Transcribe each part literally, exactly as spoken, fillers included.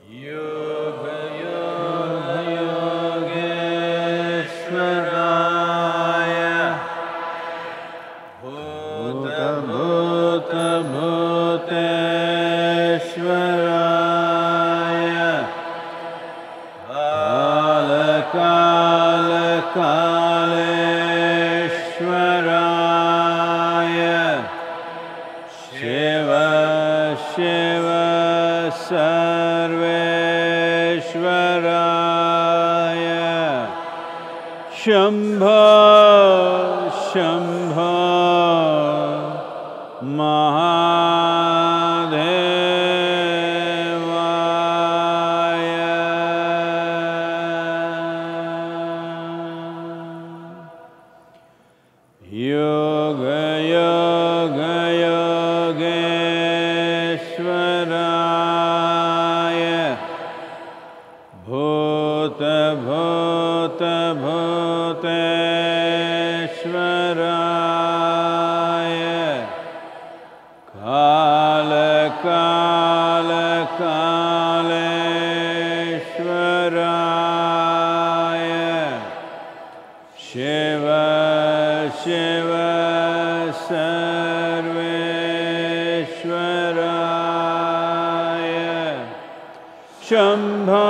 योग योग योगेश्वराय भूत भूत भूतेश्वराय काल काल कालेश्वराय शिव शिव सर्वेश्वराय शंभो शंभो महादेवाय योग योग योगेश्वराय भूत भूत भूतेश्वराय काल काल कालेश्वराय शिव शिव सर्वेश्वराय शंभो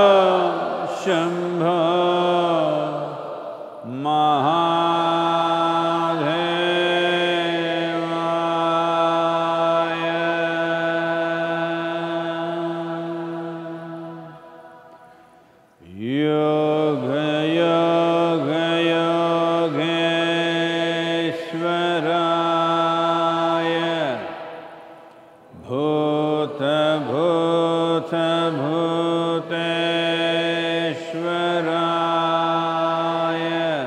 शंभो महादेवाय योग योग योगेश्वराय भूत भूत भूतेश्वराय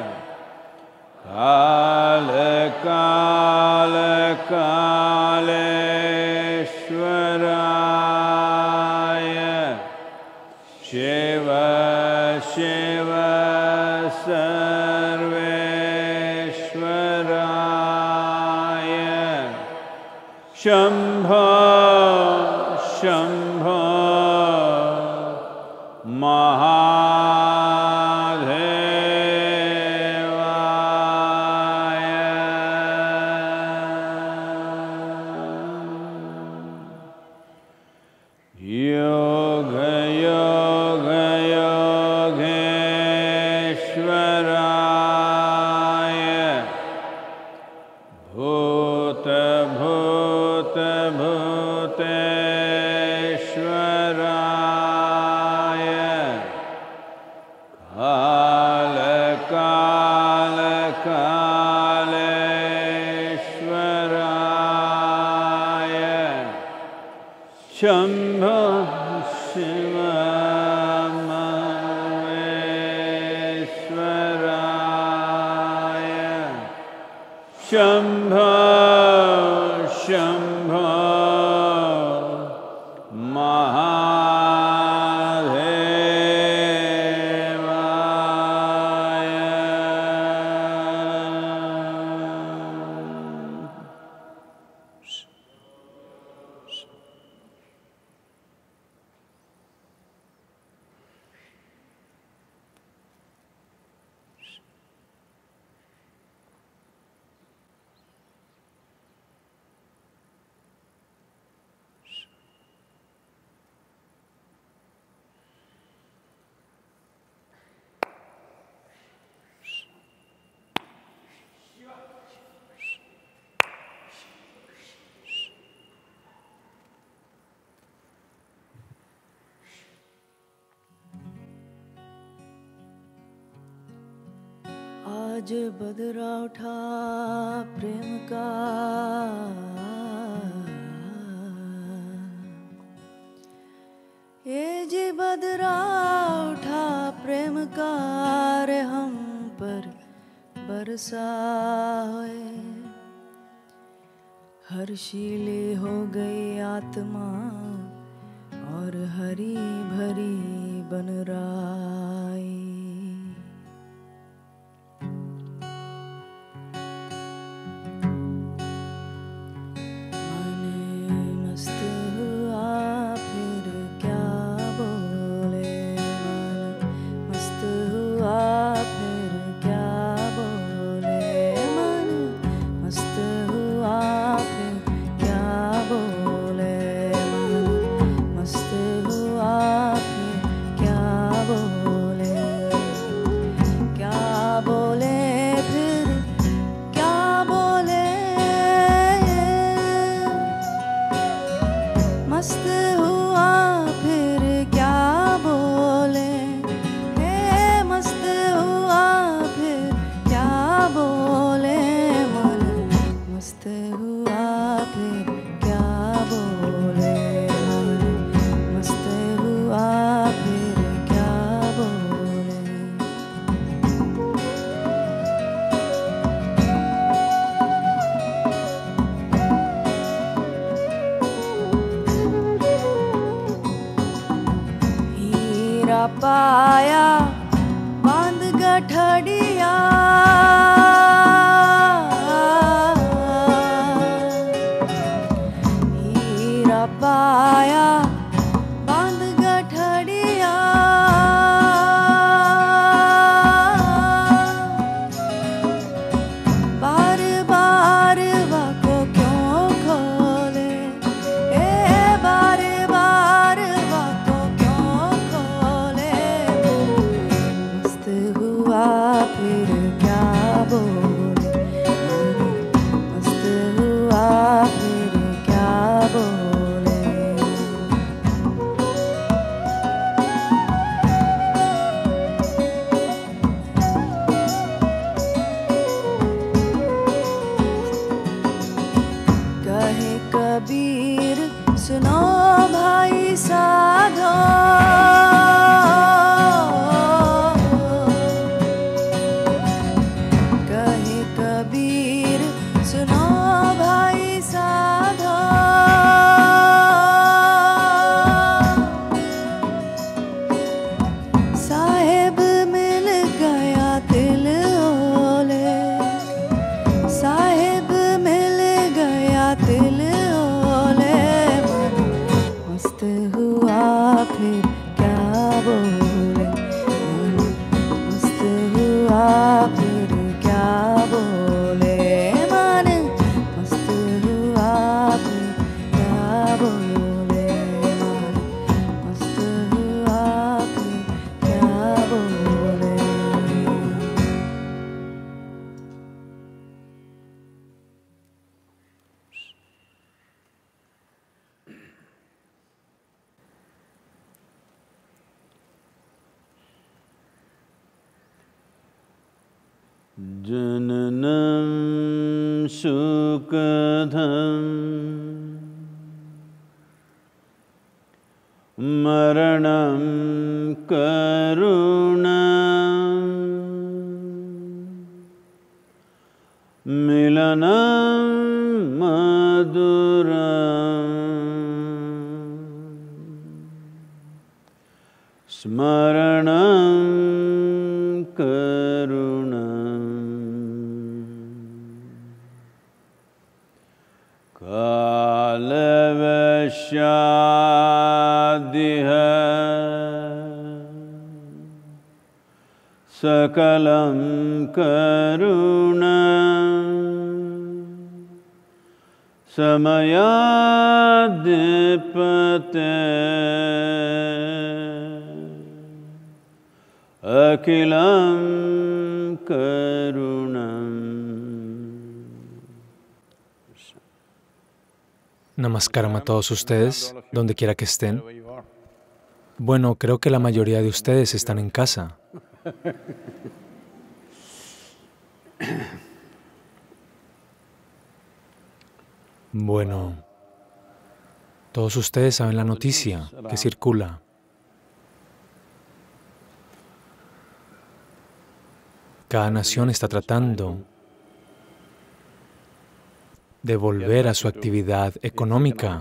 काल काल कालेश्वराय शिव शिव सर्वेश्वराय शंभो शंभो महादेवाय योग योग योगेश्वराय भूत भूत भूतेश्वराय काल काल कालेश्वराय शंभो शिव महेश्वराय शंभो शंभो महादेवाय आज बदरा उठा प्रेम का, ये जी बदरा उठा प्रेम का रे हम पर बरसा है। हर्षीली हो गई आत्मा और हरी भरी बन राई। मन मस्त हुआ फिर क्या हीरा पाया बांध गठड़िया हीरा पाया बांध गठड़िया बार बार वाको क्यों खोले ए बार बार वाको क्यों खोले मस्त हुआ फिर क्या बोले मस्त हुआ फिर क्या बोले कहे कबीर सुनो भाई साधो कहे कबीर सुनो भाई साधो साहेब मिल गया दिल ओले साहेब मिल गया दिल ओले मन मस्त हुआ फिर क्या बोले मन मस्त हुआ फिर क्या बोले मन मस्त हुआ फिर क्या बोले मन मस्त हुआ फिर क्या बोले जननं सुखदं मरणं करुणं मिलनं मधुरं स्मरणं करुणं कालवशादिह सकलं करुणं समयाधिपते अखिलं करुणं Namaskaram a todos ustedes, donde quiera que estén. Bueno, creo que la mayoría de ustedes están en casa. Bueno, todos ustedes saben la noticia que circula. Cada nación está tratando de volver a su actividad económica.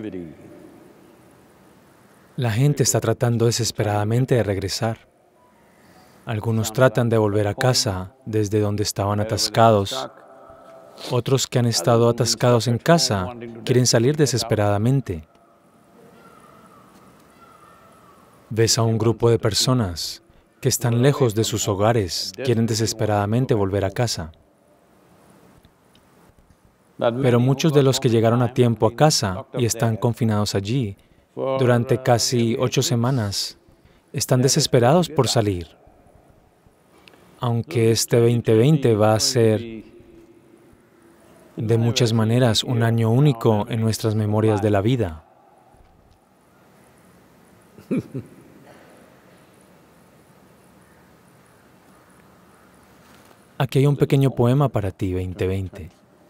La gente está tratando desesperadamente de regresar. Algunos tratan de volver a casa desde donde estaban atascados. Otros que han estado atascados en casa quieren salir desesperadamente. Ves a un grupo de personas que están lejos de sus hogares, quieren desesperadamente volver a casa. Pero muchos de los que llegaron a tiempo a casa y están confinados allí durante casi ocho semanas están desesperados por salir. Aunque este veinte veinte va a ser de muchas maneras un año único en nuestras memorias de la vida. Aquí hay un pequeño poema para ti, veinte veinte.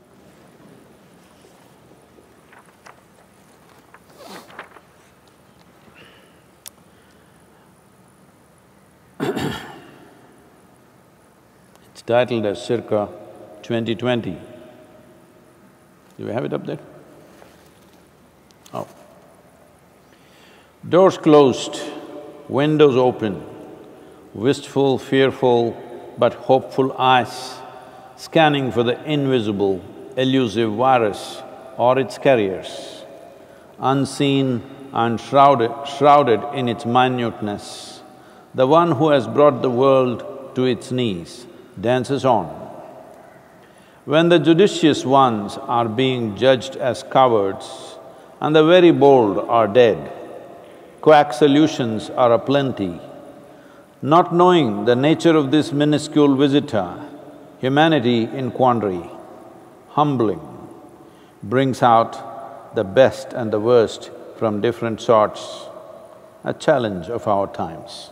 It's titled as Circa twenty twenty. Do we have it up there? Oh. Doors closed, windows open, wistful, fearful, but hopeful eyes, scanning for the invisible, elusive virus or its carriers, unseen and shrouded, shrouded in its minuteness. The one who has brought the world to its knees dances on. When the judicious ones are being judged as cowards and the very bold are dead, quack solutions are aplenty. Not knowing the nature of this minuscule visitor, humanity in quandary, humbling, brings out the best and the worst from different sorts, a challenge of our times.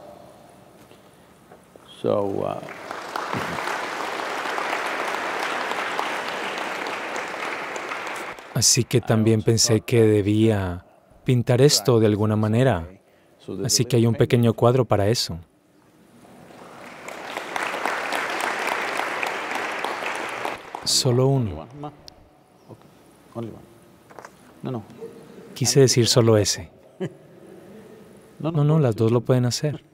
So, uh, así que también pensé que debía pintar esto de alguna manera, así que hay un pequeño cuadro para eso. Solo uno. Quise decir solo ese. No, no, las dos lo pueden hacer.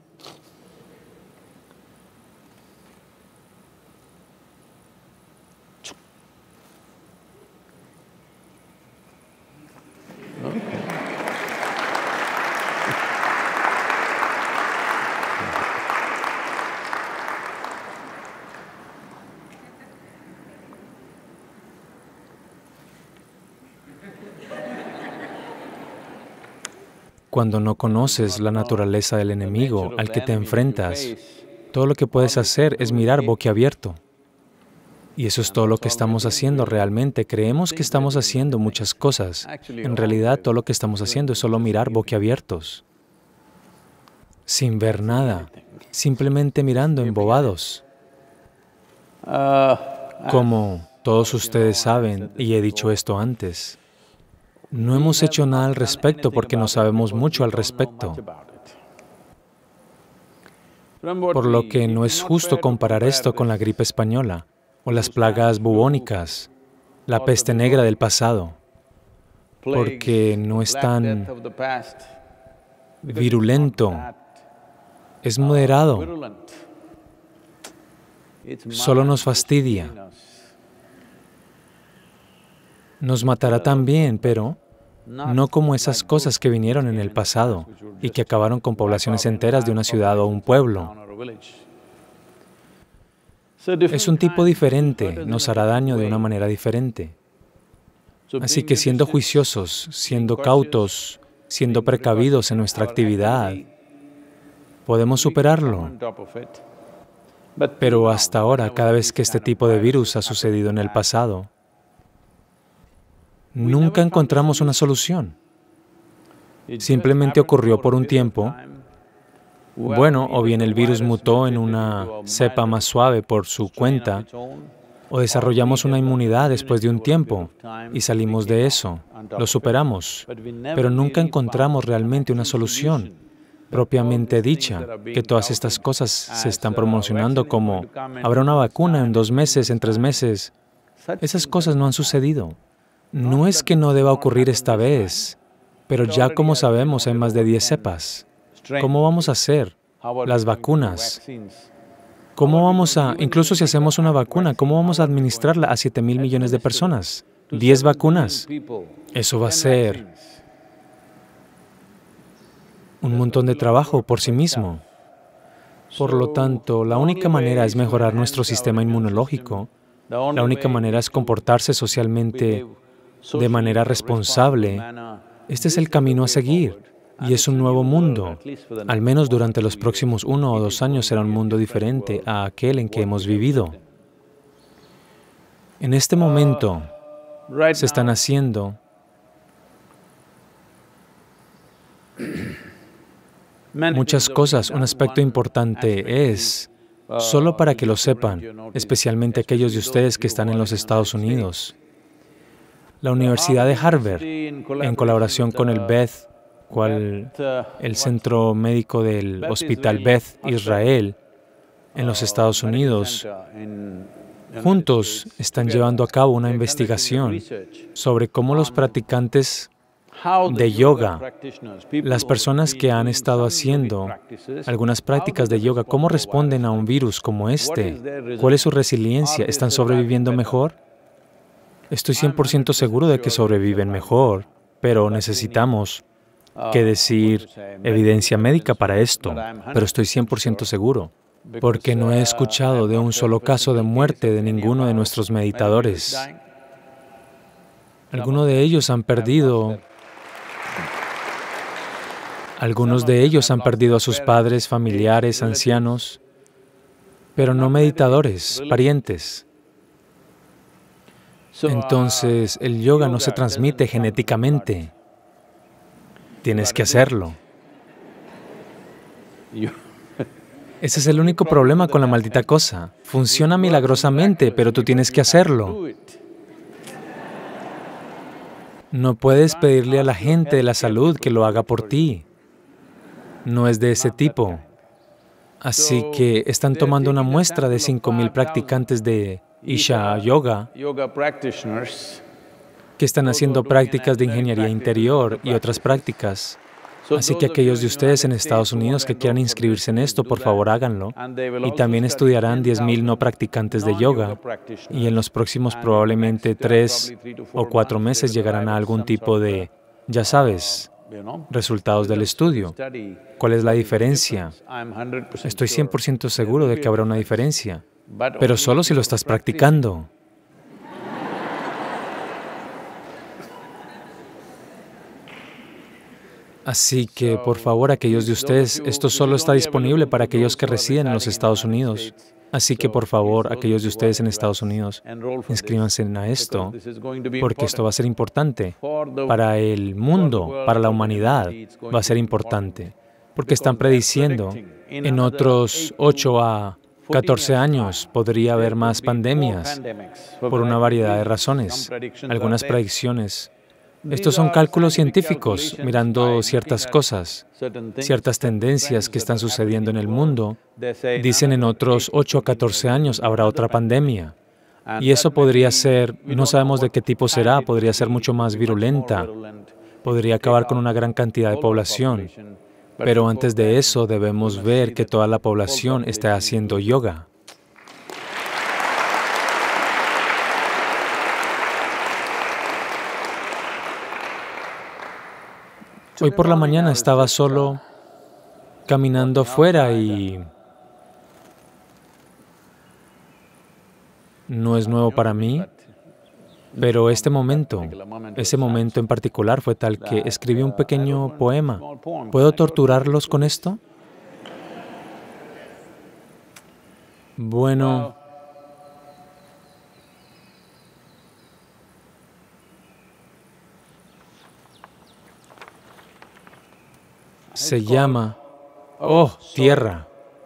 Cuando no conoces la naturaleza del enemigo al que te enfrentas, todo lo que puedes hacer es mirar boquiabierto. Y eso es todo lo que estamos haciendo realmente. Creemos que estamos haciendo muchas cosas. En realidad, todo lo que estamos haciendo es solo mirar boquiabiertos, sin ver nada, simplemente mirando embobados. Como todos ustedes saben, y he dicho esto antes, no hemos hecho nada al respecto porque no sabemos mucho al respecto. Por lo que no es justo comparar esto con la gripe española, o las plagas bubónicas, la peste negra del pasado, porque no es tan virulento, es moderado, solo nos fastidia. Nos matará también, pero no como esas cosas que vinieron en el pasado y que acabaron con poblaciones enteras de una ciudad o un pueblo. Es un tipo diferente, nos hará daño de una manera diferente. Así que siendo juiciosos, siendo cautos, siendo precavidos en nuestra actividad, podemos superarlo. Pero hasta ahora, cada vez que este tipo de virus ha sucedido en el pasado, nunca encontramos una solución. Simplemente ocurrió por un tiempo. Bueno, o bien el virus mutó en una cepa más suave por su cuenta, o desarrollamos una inmunidad después de un tiempo y salimos de eso, lo superamos, pero nunca encontramos realmente una solución propiamente dicha, que todas estas cosas se están promocionando como habrá una vacuna en dos meses, en tres meses. Esas cosas no han sucedido. No es que no deba ocurrir esta vez, pero ya como sabemos hay más de diez cepas. ¿Cómo vamos a hacer las vacunas? ¿Cómo vamos a, incluso si hacemos una vacuna, cómo vamos a administrarla a siete mil millones de personas? ¿Diez vacunas? Eso va a ser un montón de trabajo por sí mismo. Por lo tanto, la única manera es mejorar nuestro sistema inmunológico. La única manera es comportarse socialmente de manera responsable. Este es el camino a seguir. Y es un nuevo mundo. Al menos durante los próximos uno o dos años será un mundo diferente a aquel en que hemos vivido. En este momento se están haciendo muchas cosas. Un aspecto importante es, solo para que lo sepan, especialmente aquellos de ustedes que están en los Estados Unidos, la Universidad de Harvard, en colaboración con el Beth, cual el centro médico del Hospital Beth Israel en los Estados Unidos, juntos están llevando a cabo una investigación sobre cómo los practicantes de yoga, las personas que han estado haciendo algunas prácticas de yoga, ¿cómo responden a un virus como este? ¿Cuál es su resiliencia? ¿Están sobreviviendo mejor? Estoy cien por ciento seguro de que sobreviven mejor, pero necesitamos que decir evidencia médica para esto, pero estoy cien por ciento seguro, porque no he escuchado de un solo caso de muerte de ninguno de nuestros meditadores. Algunos de ellos han perdido, algunos de ellos han perdido a sus padres, familiares, ancianos, pero no meditadores, parientes. Entonces, el yoga no se transmite genéticamente. Tienes que hacerlo. Ese es el único problema con la maldita cosa. Funciona milagrosamente, pero tú tienes que hacerlo. No puedes pedirle a la gente de la salud que lo haga por ti. No es de ese tipo. Así que están tomando una muestra de cinco mil practicantes de Isha Yoga que están haciendo prácticas de ingeniería interior y otras prácticas. Así que aquellos de ustedes en Estados Unidos que quieran inscribirse en esto, por favor háganlo. Y también estudiarán diez mil no practicantes de yoga. Y en los próximos probablemente tres o cuatro meses llegarán a algún tipo de, ya sabes, resultados del estudio. ¿Cuál es la diferencia? Estoy cien por ciento seguro de que habrá una diferencia, pero solo si lo estás practicando. Así que, por favor, aquellos de ustedes, esto solo está disponible para aquellos que residen en los Estados Unidos. Así que, por favor, aquellos de ustedes en Estados Unidos, inscríbanse a esto, porque esto va a ser importante para el mundo, para la humanidad, va a ser importante, porque están prediciendo en otros ocho a catorce años podría haber más pandemias por una variedad de razones, algunas predicciones. Estos son cálculos científicos, mirando ciertas cosas, ciertas tendencias que están sucediendo en el mundo. Dicen en otros ocho a catorce años habrá otra pandemia. Y eso podría ser, no sabemos de qué tipo será, podría ser mucho más virulenta, podría acabar con una gran cantidad de población. Pero antes de eso debemos ver que toda la población está haciendo yoga. Hoy por la mañana estaba solo caminando afuera y no es nuevo para mí, pero este momento, ese momento en particular fue tal que escribí un pequeño poema. ¿Puedo torturarlos con esto? Bueno, se llama, oh, tierra.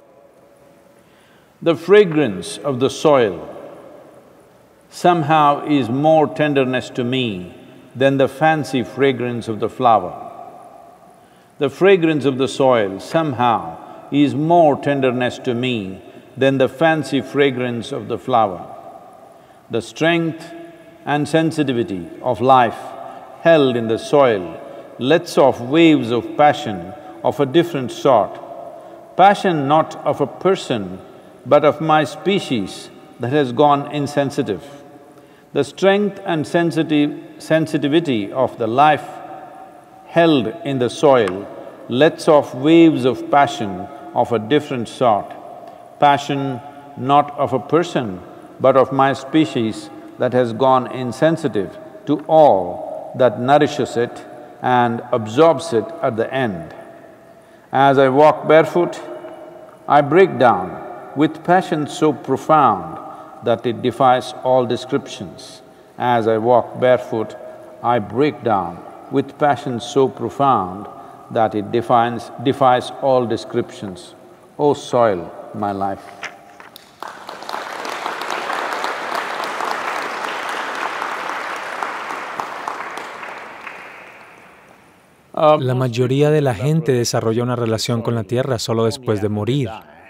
The fragrance of the soil somehow is more tenderness to me than the fancy fragrance of the flower. The fragrance of the soil somehow is more tenderness to me than the fancy fragrance of the flower. The strength and sensitivity of life held in the soil lets off waves of passion of a different sort. Passion not of a person, but of my species that has gone insensitive. The strength and sensitive sensitivity of the life held in the soil lets off waves of passion of a different sort. Passion not of a person, but of my species that has gone insensitive to all that nourishes it and absorbs it at the end. As I walk barefoot, I break down with passion so profound that it defies all descriptions. As I walk barefoot, I break down with passion so profound that it defines, defies all descriptions. O soil, my life. La mayoría de la gente desarrolla una relación con la tierra solo después de morir.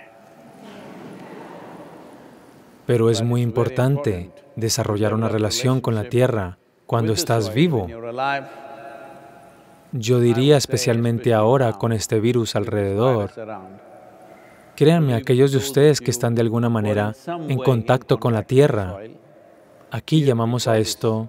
Pero es muy importante desarrollar una relación con la tierra cuando estás vivo. Yo diría, especialmente ahora con este virus alrededor, créanme, aquellos de ustedes que están de alguna manera en contacto con la tierra, aquí llamamos a esto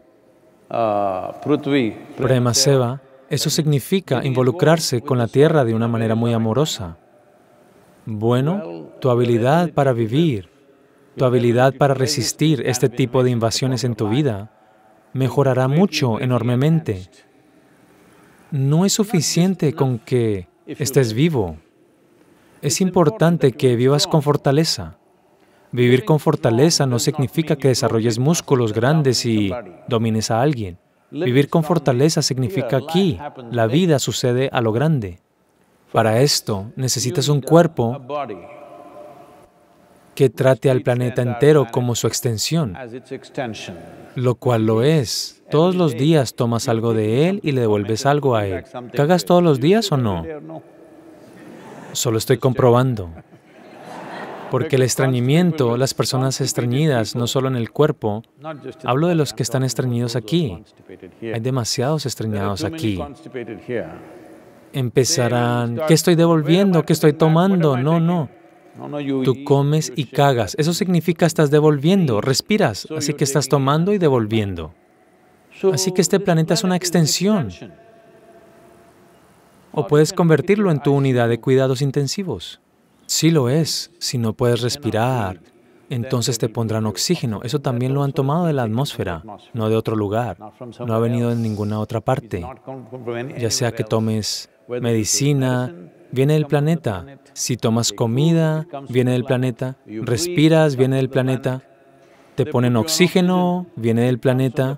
Prema Seva. Eso significa involucrarse con la tierra de una manera muy amorosa. Bueno, tu habilidad para vivir, tu habilidad para resistir este tipo de invasiones en tu vida mejorará mucho, enormemente. No es suficiente con que estés vivo. Es importante que vivas con fortaleza. Vivir con fortaleza no significa que desarrolles músculos grandes y domines a alguien. Vivir con fortaleza significa aquí, la vida sucede a lo grande. Para esto, necesitas un cuerpo que trate al planeta entero como su extensión, lo cual lo es. Todos los días tomas algo de él y le devuelves algo a él. ¿Cagas todos los días o no? Solo estoy comprobando. Porque el estreñimiento, las personas estreñidas, no solo en el cuerpo, hablo de los que están estreñidos aquí. Hay demasiados estreñados aquí. Empezarán, ¿qué estoy devolviendo? ¿Qué estoy tomando? No, no. Tú comes y cagas. Eso significa estás devolviendo, respiras, así que estás tomando y devolviendo. Así que este planeta es una extensión. O puedes convertirlo en tu unidad de cuidados intensivos. Sí lo es. Si no puedes respirar, entonces te pondrán oxígeno. Eso también lo han tomado de la atmósfera, no de otro lugar. No ha venido de ninguna otra parte. Ya sea que tomes medicina, viene del planeta. Si tomas comida, viene del planeta. Respiras, viene del planeta. Te ponen oxígeno, viene del planeta.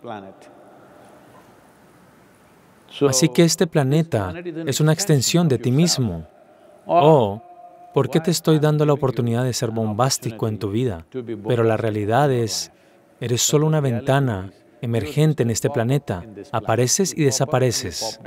Así que este planeta es una extensión de ti mismo. O, ¿por qué te estoy dando la oportunidad de ser bombástico en tu vida? Pero la realidad es, eres solo una ventana emergente en este planeta. Apareces y desapareces.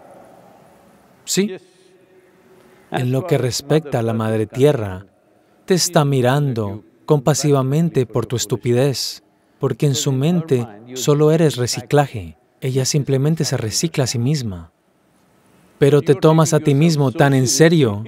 Sí. En lo que respecta a la Madre Tierra, te está mirando compasivamente por tu estupidez, porque en su mente solo eres reciclaje. Ella simplemente se recicla a sí misma. Pero te tomas a ti mismo tan en serio,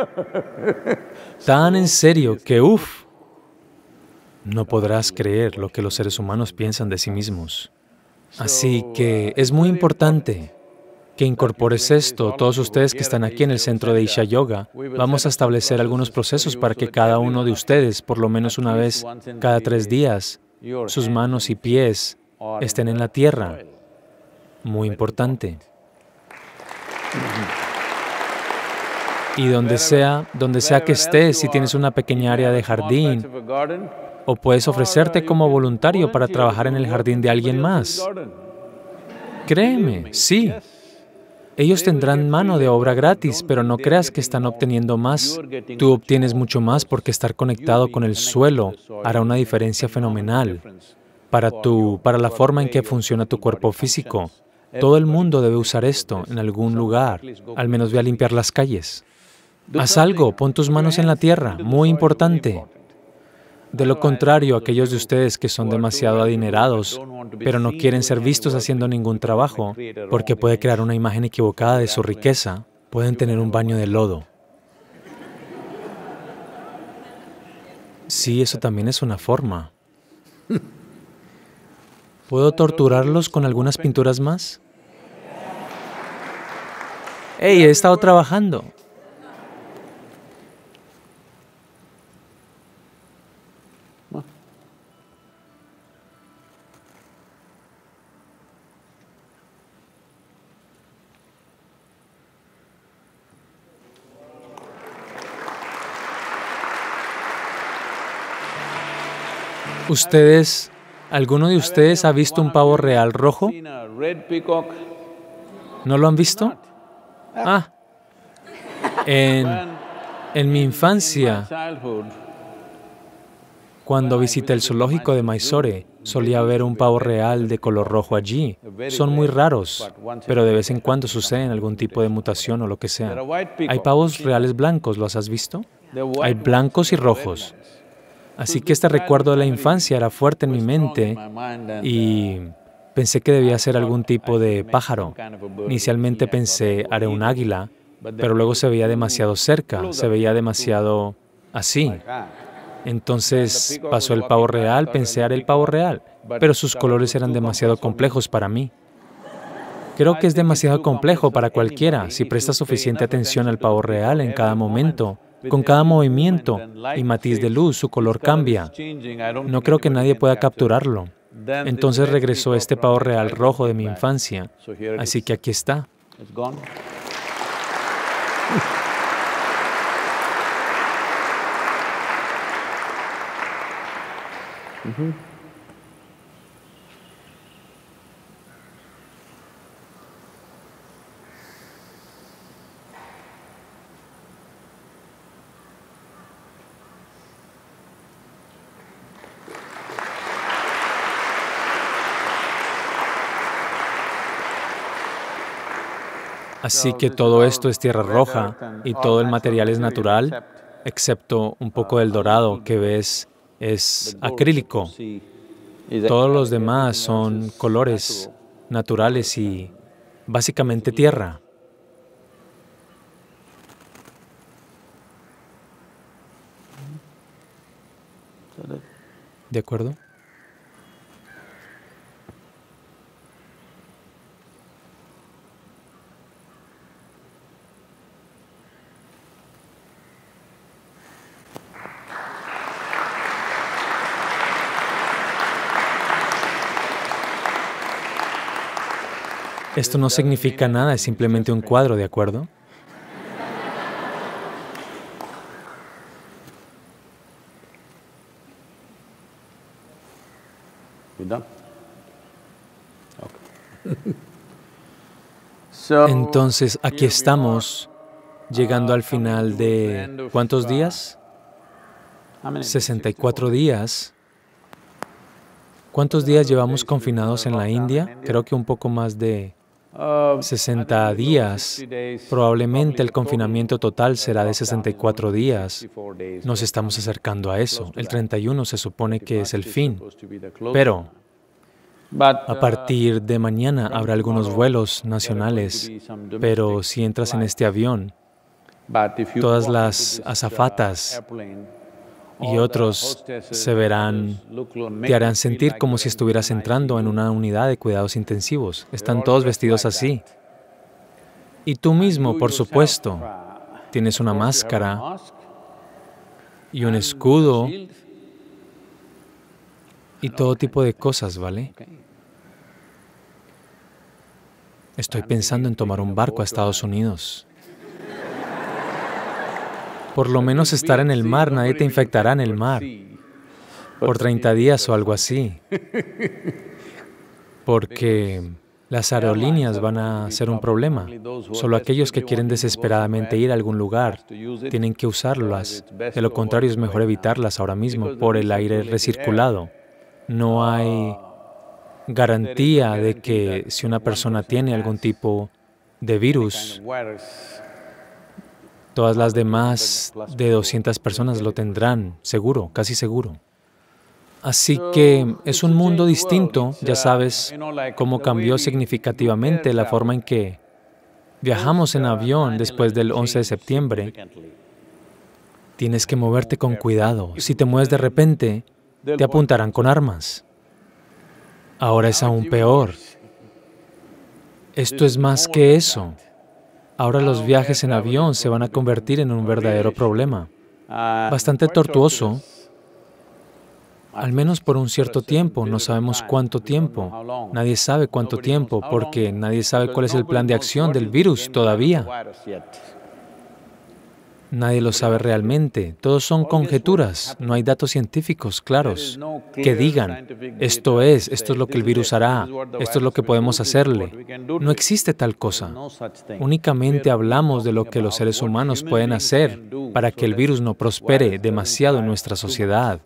tan en serio que, uff, no podrás creer lo que los seres humanos piensan de sí mismos. Así que es muy importante que incorpores esto. Todos ustedes que están aquí en el centro de Isha Yoga, vamos a establecer algunos procesos para que cada uno de ustedes, por lo menos una vez cada tres días, sus manos y pies estén en la tierra. Muy importante. Y donde sea, donde sea que estés, si tienes una pequeña área de jardín, o puedes ofrecerte como voluntario para trabajar en el jardín de alguien más. Créeme, sí. Ellos tendrán mano de obra gratis, pero no creas que están obteniendo más. Tú obtienes mucho más porque estar conectado con el suelo hará una diferencia fenomenal para tu, para la forma en que funciona tu cuerpo físico. Todo el mundo debe usar esto en algún lugar, al menos ve a limpiar las calles. Haz algo, pon tus manos en la tierra, muy importante. De lo contrario, aquellos de ustedes que son demasiado adinerados, pero no quieren ser vistos haciendo ningún trabajo, porque puede crear una imagen equivocada de su riqueza, pueden tener un baño de lodo. Sí, eso también es una forma. ¿Puedo torturarlos con algunas pinturas más? ¡Hey, he estado trabajando! ¿Ustedes, alguno de ustedes ha visto un pavo real rojo? ¿No lo han visto? Ah, en, en mi infancia, cuando visité el zoológico de Mysore, solía ver un pavo real de color rojo allí. Son muy raros, pero de vez en cuando suceden algún tipo de mutación o lo que sea. Hay pavos reales blancos, ¿los has visto? Hay blancos y rojos. Así que este recuerdo de la infancia era fuerte en mi mente y Pensé que debía ser algún tipo de pájaro. Inicialmente pensé, haré un águila, pero luego se veía demasiado cerca, se veía demasiado así. Entonces pasó el pavo real, pensé, haré el pavo real, pero sus colores eran demasiado complejos para mí. Creo que es demasiado complejo para cualquiera. Si presta suficiente atención al pavo real en cada momento, con cada movimiento y matiz de luz, su color cambia. No creo que nadie pueda capturarlo. Entonces regresó este pavo real rojo de mi infancia. Así que aquí está. Así que todo esto es tierra roja y todo el material es natural, excepto un poco del dorado que ves es acrílico. Todos los demás son colores naturales y básicamente tierra. ¿De acuerdo? Esto no significa nada, es simplemente un cuadro, ¿de acuerdo? Entonces, aquí estamos, llegando al final de ¿cuántos días? sesenta y cuatro días. ¿Cuántos días llevamos confinados en la India? Creo que un poco más de sesenta días. Probablemente el confinamiento total será de sesenta y cuatro días. Nos estamos acercando a eso. El treinta y uno se supone que es el fin. Pero a partir de mañana habrá algunos vuelos nacionales, pero si entras en este avión, todas las azafatas y otros se verán, te harán sentir como si estuvieras entrando en una unidad de cuidados intensivos. Están todos vestidos así. Y tú mismo, por supuesto, tienes una máscara y un escudo y todo tipo de cosas, ¿vale? Estoy pensando en tomar un barco a Estados Unidos. Por lo menos estar en el mar, nadie te infectará en el mar por treinta días o algo así. Porque las aerolíneas van a ser un problema. Solo aquellos que quieren desesperadamente ir a algún lugar tienen que usarlas. De lo contrario, es mejor evitarlas ahora mismo por el aire recirculado. No hay garantía de que si una persona tiene algún tipo de virus, todas las demás de doscientas personas lo tendrán, seguro, casi seguro. Así que es un mundo distinto, ya sabes cómo cambió significativamente la forma en que viajamos en avión después del once de septiembre. Tienes que moverte con cuidado. Si te mueves de repente, te apuntarán con armas. Ahora es aún peor. Esto es más que eso. Ahora los viajes en avión se van a convertir en un verdadero problema. Bastante tortuoso, al menos por un cierto tiempo, no sabemos cuánto tiempo. Nadie sabe cuánto tiempo, porque nadie sabe cuál es el plan de acción del virus todavía. Nadie lo sabe realmente. Todos son conjeturas. No hay datos científicos claros que digan, esto es, esto es lo que el virus hará, esto es lo que podemos hacerle. No existe tal cosa. Únicamente hablamos de lo que los seres humanos pueden hacer para que el virus no prospere demasiado en nuestra sociedad.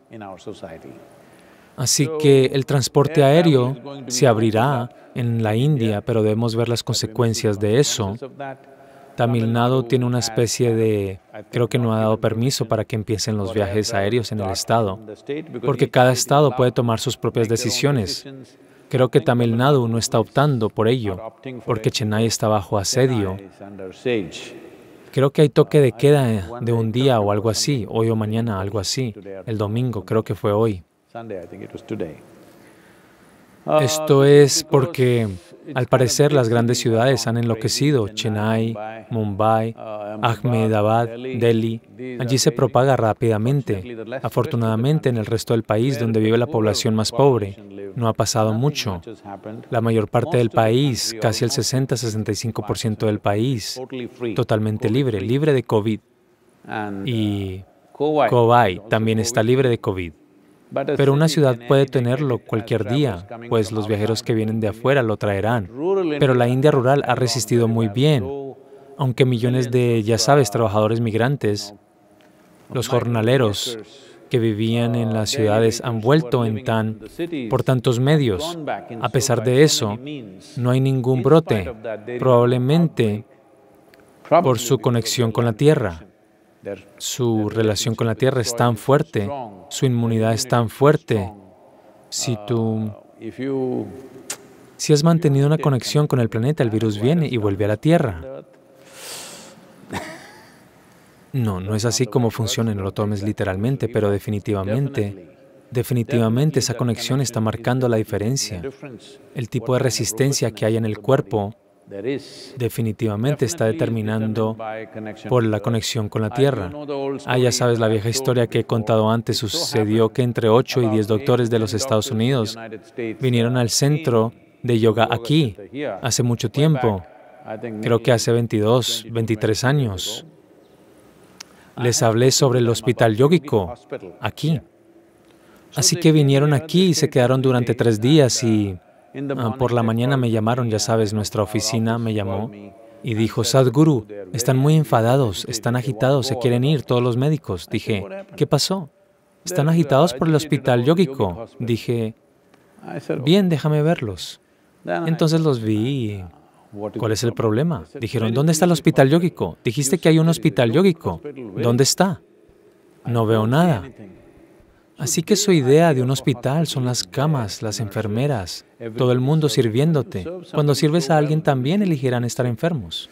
Así que el transporte aéreo se abrirá en la India, pero debemos ver las consecuencias de eso. Tamil Nadu tiene una especie de, creo que no ha dado permiso para que empiecen los viajes aéreos en el estado, porque cada estado puede tomar sus propias decisiones. Creo que Tamil Nadu no está optando por ello, porque Chennai está bajo asedio. Creo que hay toque de queda de un día o algo así, hoy o mañana, algo así. El domingo, creo que fue hoy. Esto es porque, al parecer, las grandes ciudades han enloquecido. Chennai, Mumbai, Ahmedabad, Delhi. Allí se propaga rápidamente. Afortunadamente, en el resto del país, donde vive la población más pobre, no ha pasado mucho. La mayor parte del país, casi el sesenta a sesenta y cinco por ciento del país, totalmente libre, libre de COVID. Y Kuwait también está libre de COVID. Pero una ciudad puede tenerlo cualquier día, pues los viajeros que vienen de afuera lo traerán. Pero la India rural ha resistido muy bien, aunque millones de, ya sabes, trabajadores migrantes, los jornaleros que vivían en las ciudades han vuelto en tan, por tantos medios. A pesar de eso, no hay ningún brote, probablemente por su conexión con la tierra. Su relación con la tierra es tan fuerte, su inmunidad es tan fuerte. Si tú, si has mantenido una conexión con el planeta, el virus viene y vuelve a la tierra. No, no es así como funciona, no lo tomes literalmente, pero definitivamente, definitivamente esa conexión está marcando la diferencia. El tipo de resistencia que hay en el cuerpo definitivamente está determinando por la conexión con la tierra. Ah, ya sabes, la vieja historia que he contado antes, sucedió que entre ocho y diez doctores de los Estados Unidos vinieron al centro de yoga aquí hace mucho tiempo, creo que hace veintidós, veintitrés años. Les hablé sobre el hospital yógico aquí. Así que vinieron aquí y se quedaron durante tres días y Ah, por la mañana me llamaron, ya sabes, nuestra oficina me llamó y dijo, Sadhguru, están muy enfadados, están agitados, se quieren ir todos los médicos. Dije, ¿qué pasó? Están agitados por el hospital yógico. Dije, bien, déjame verlos. Entonces los vi y, ¿cuál es el problema? Dijeron, ¿dónde está el hospital yógico? Dijiste que hay un hospital yógico. ¿Dónde está? No veo nada. Así que su idea de un hospital son las camas, las enfermeras, todo el mundo sirviéndote. Cuando sirves a alguien también elegirán estar enfermos.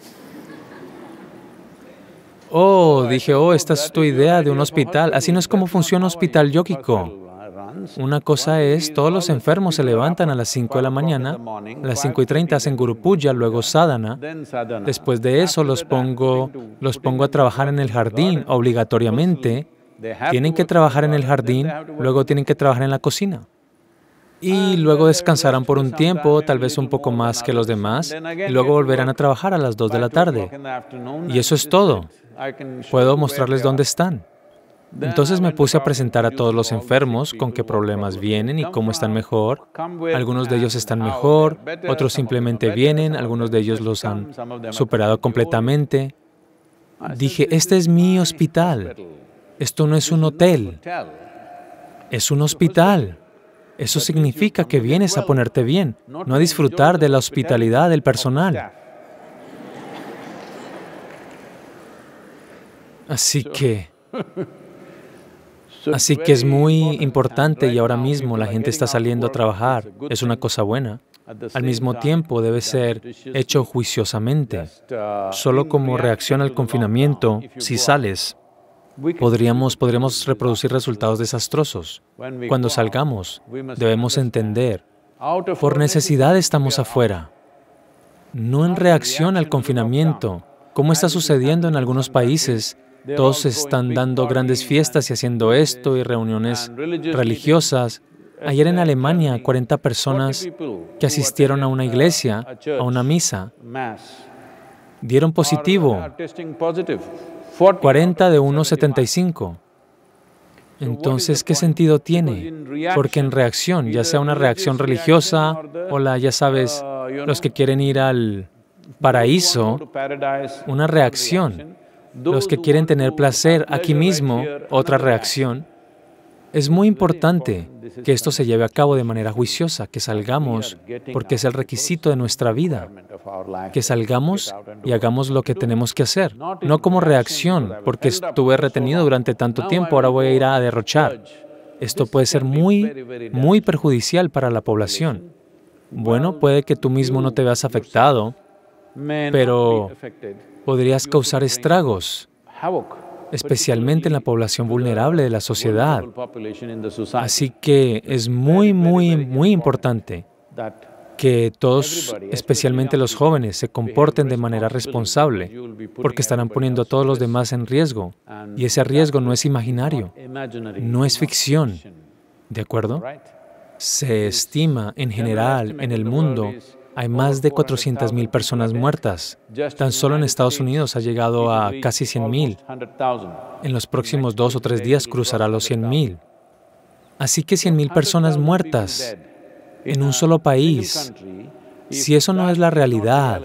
Oh, dije, oh, esta es tu idea de un hospital. Así no es como funciona un hospital yógico. Una cosa es, todos los enfermos se levantan a las cinco de la mañana, a las cinco y treinta hacen Guru Puja, luego sadhana. Después de eso los pongo, los pongo a trabajar en el jardín obligatoriamente. Tienen que trabajar en el jardín, luego tienen que trabajar en la cocina. Y luego descansarán por un tiempo, tal vez un poco más que los demás, y luego volverán a trabajar a las dos de la tarde. Y eso es todo. Puedo mostrarles dónde están. Entonces me puse a presentar a todos los enfermos con qué problemas vienen y cómo están mejor. Algunos de ellos están mejor, otros simplemente vienen, algunos de ellos los han superado completamente. Dije, este es mi hospital. Esto no es un hotel, es un hospital. Eso significa que vienes a ponerte bien, no a disfrutar de la hospitalidad del personal. Así que, así que es muy importante y ahora mismo la gente está saliendo a trabajar, es una cosa buena. Al mismo tiempo debe ser hecho juiciosamente. Solo como reacción al confinamiento, si sales, Podríamos, podríamos reproducir resultados desastrosos. Cuando salgamos, debemos entender, por necesidad estamos afuera, no en reacción al confinamiento, como está sucediendo en algunos países. Todos están dando grandes fiestas y haciendo esto y reuniones religiosas. Ayer en Alemania, cuarenta personas que asistieron a una iglesia, a una misa, dieron positivo. cuarenta de uno setenta y cinco. Entonces, ¿qué sentido tiene? Porque en reacción, ya sea una reacción religiosa o la, ya sabes, los que quieren ir al paraíso, una reacción. Los que quieren tener placer aquí mismo, otra reacción. Es muy importante que esto se lleve a cabo de manera juiciosa, que salgamos, porque es el requisito de nuestra vida, que salgamos y hagamos lo que tenemos que hacer, no como reacción, porque estuve retenido durante tanto tiempo, ahora voy a ir a derrochar. Esto puede ser muy, muy perjudicial para la población. Bueno, puede que tú mismo no te veas afectado, pero podrías causar estragos, especialmente en la población vulnerable de la sociedad. Así que es muy, muy, muy importante que todos, especialmente los jóvenes, se comporten de manera responsable, porque estarán poniendo a todos los demás en riesgo. Y ese riesgo no es imaginario, no es ficción, ¿de acuerdo? Se estima, en general, en el mundo, hay más de cuatrocientas mil personas muertas. Tan solo en Estados Unidos ha llegado a casi cien mil. En los próximos dos o tres días cruzará los cien mil. Así que cien mil personas muertas en un solo país. Si eso no es la realidad,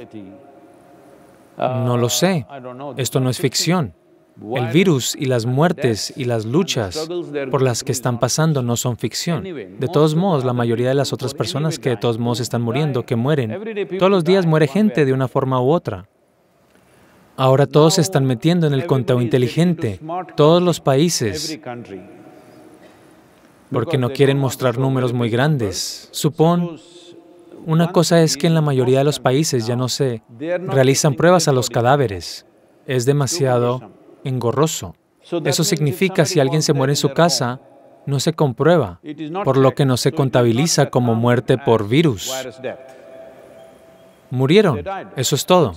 no lo sé. Esto no es ficción. El virus y las muertes y las luchas por las que están pasando no son ficción. De todos modos, la mayoría de las otras personas que de todos modos están muriendo, que mueren, todos los días muere gente de una forma u otra. Ahora todos se están metiendo en el conteo inteligente, todos los países, porque no quieren mostrar números muy grandes. Supón, una cosa es que en la mayoría de los países ya no se realizan pruebas a los cadáveres. Es demasiado engorroso. Eso significa si alguien se muere en su casa, no se comprueba, por lo que no se contabiliza como muerte por virus. Murieron, eso es todo.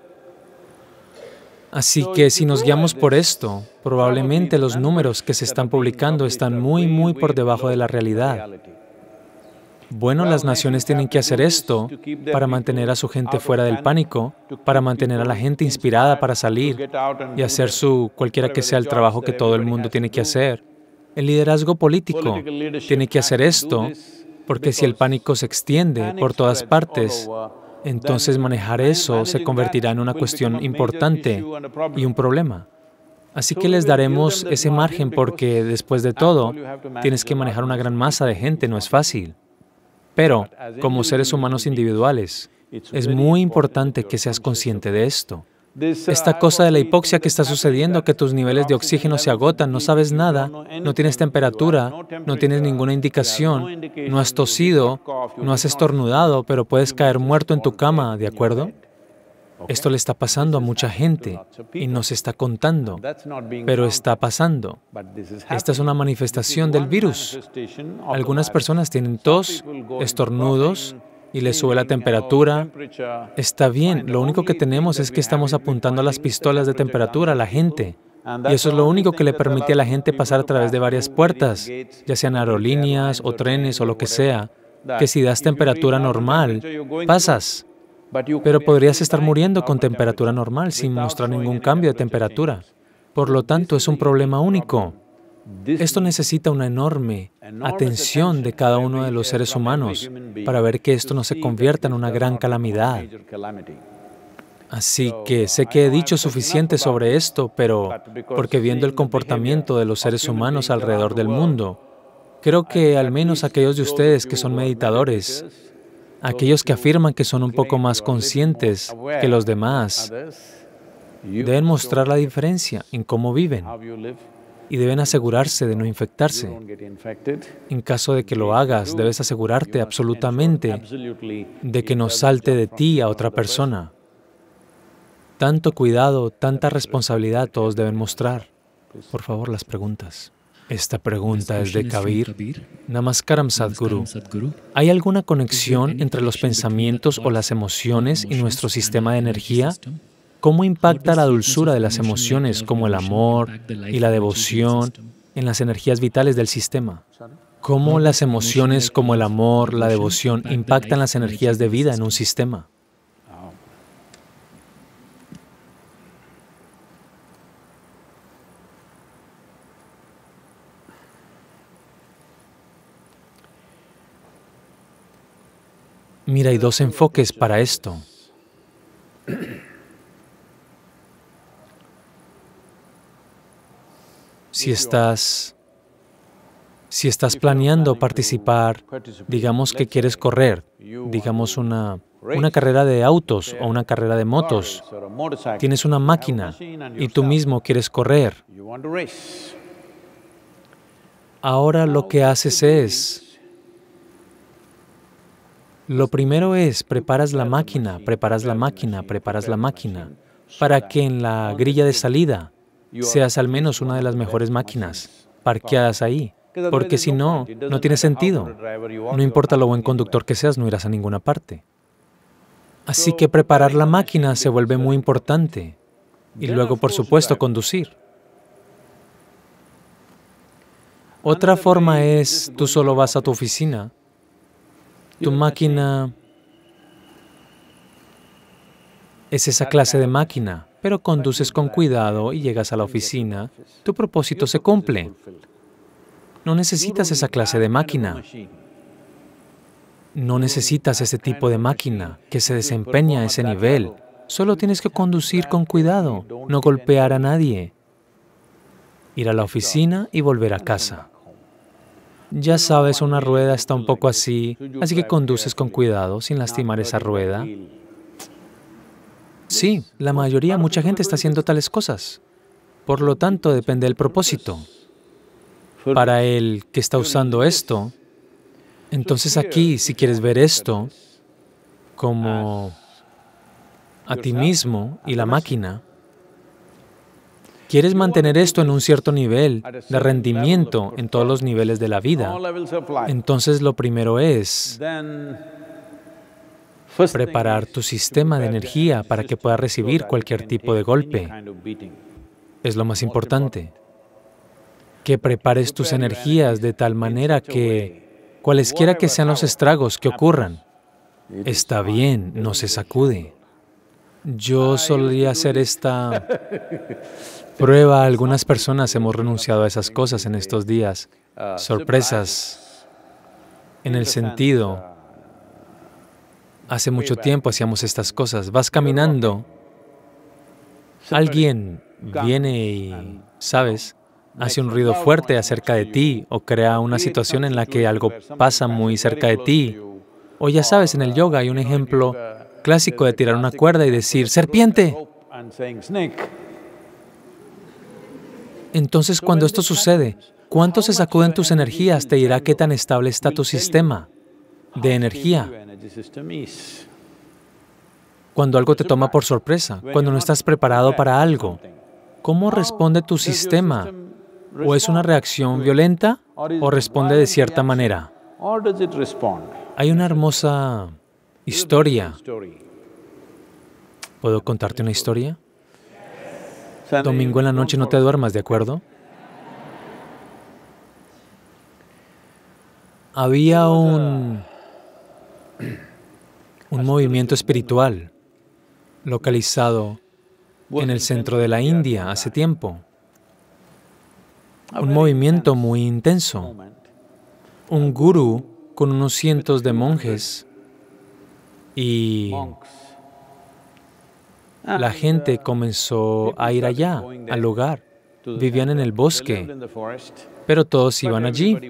Así que si nos guiamos por esto, probablemente los números que se están publicando están muy, muy por debajo de la realidad. Bueno, las naciones tienen que hacer esto para mantener a su gente fuera del pánico, para mantener a la gente inspirada para salir y hacer su, cualquiera que sea el trabajo que todo el mundo tiene que hacer. El liderazgo político tiene que hacer esto, porque si el pánico se extiende por todas partes, entonces manejar eso se convertirá en una cuestión importante y un problema. Así que les daremos ese margen porque, después de todo, tienes que manejar una gran masa de gente, no es fácil. Pero, como seres humanos individuales, es muy importante que seas consciente de esto. Esta cosa de la hipoxia que está sucediendo, que tus niveles de oxígeno se agotan, no sabes nada, no tienes temperatura, no tienes ninguna indicación, no has tosido, no has estornudado, pero puedes caer muerto en tu cama, ¿de acuerdo? Esto le está pasando a mucha gente y no se está contando, pero está pasando. Esta es una manifestación del virus. Algunas personas tienen tos, estornudos, y les sube la temperatura. Está bien, lo único que tenemos es que estamos apuntando a las pistolas de temperatura a la gente. Y eso es lo único que le permite a la gente pasar a través de varias puertas, ya sean aerolíneas o trenes o lo que sea, que si das temperatura normal, pasas. Pero podrías estar muriendo con temperatura normal sin mostrar ningún cambio de temperatura. Por lo tanto, es un problema único. Esto necesita una enorme atención de cada uno de los seres humanos para ver que esto no se convierta en una gran calamidad. Así que sé que he dicho suficiente sobre esto, pero porque viendo el comportamiento de los seres humanos alrededor del mundo, creo que al menos aquellos de ustedes que son meditadores, aquellos que afirman que son un poco más conscientes que los demás, deben mostrar la diferencia en cómo viven. Y deben asegurarse de no infectarse. En caso de que lo hagas, debes asegurarte absolutamente de que no salte de ti a otra persona. Tanto cuidado, tanta responsabilidad todos deben mostrar. Por favor, las preguntas. Esta pregunta es de Kabir. Namaskaram, Sadhguru. ¿Hay alguna conexión entre los pensamientos o las emociones y nuestro sistema de energía? ¿Cómo impacta la dulzura de las emociones como el amor y la devoción en las energías vitales del sistema? ¿Cómo las emociones como el amor, la devoción impactan las energías de vida en un sistema? Mira, hay dos enfoques para esto. Si estás, si estás planeando participar, digamos que quieres correr, digamos una, una carrera de autos o una carrera de motos, tienes una máquina y tú mismo quieres correr. Ahora lo que haces es, lo primero es, preparas la máquina, preparas la máquina, preparas la máquina, para que en la grilla de salida seas al menos una de las mejores máquinas parqueadas ahí, porque si no, no tiene sentido. No importa lo buen conductor que seas, no irás a ninguna parte. Así que preparar la máquina se vuelve muy importante. Y luego, por supuesto, conducir. Otra forma es, tú solo vas a tu oficina, tu máquina es esa clase de máquina, pero conduces con cuidado y llegas a la oficina, tu propósito se cumple. No necesitas esa clase de máquina. No necesitas ese tipo de máquina que se desempeña a ese nivel. Solo tienes que conducir con cuidado, no golpear a nadie, ir a la oficina y volver a casa. Ya sabes, una rueda está un poco así, así que conduces con cuidado, sin lastimar esa rueda. Sí, la mayoría, mucha gente está haciendo tales cosas. Por lo tanto, depende del propósito. Para el que está usando esto, entonces aquí, si quieres ver esto como a ti mismo y la máquina, quieres mantener esto en un cierto nivel de rendimiento en todos los niveles de la vida, entonces lo primero es preparar tu sistema de energía para que pueda recibir cualquier tipo de golpe. Es lo más importante. Que prepares tus energías de tal manera que cualesquiera que sean los estragos que ocurran, está bien, no se sacude. Yo solía hacer esta prueba. Algunas personas hemos renunciado a esas cosas en estos días. Sorpresas, en el sentido, hace mucho tiempo hacíamos estas cosas. Vas caminando, alguien viene y, ¿sabes?, hace un ruido fuerte acerca de ti o crea una situación en la que algo pasa muy cerca de ti. O ya sabes, en el yoga hay un ejemplo clásico de tirar una cuerda y decir, ¡serpiente! Entonces, cuando esto sucede, ¿cuánto se sacuden tus energías? Te dirá qué tan estable está tu sistema de energía. Cuando algo te toma por sorpresa, cuando no estás preparado para algo, ¿cómo responde tu sistema? ¿O es una reacción violenta o responde de cierta manera? Hay una hermosa historia. ¿Puedo contarte una historia? Domingo en la noche no te duermas, ¿de acuerdo? Había un, un movimiento espiritual localizado en el centro de la India hace tiempo. Un movimiento muy intenso. Un gurú con unos cientos de monjes y la gente comenzó a ir allá, al lugar. Vivían en el bosque, pero todos iban allí.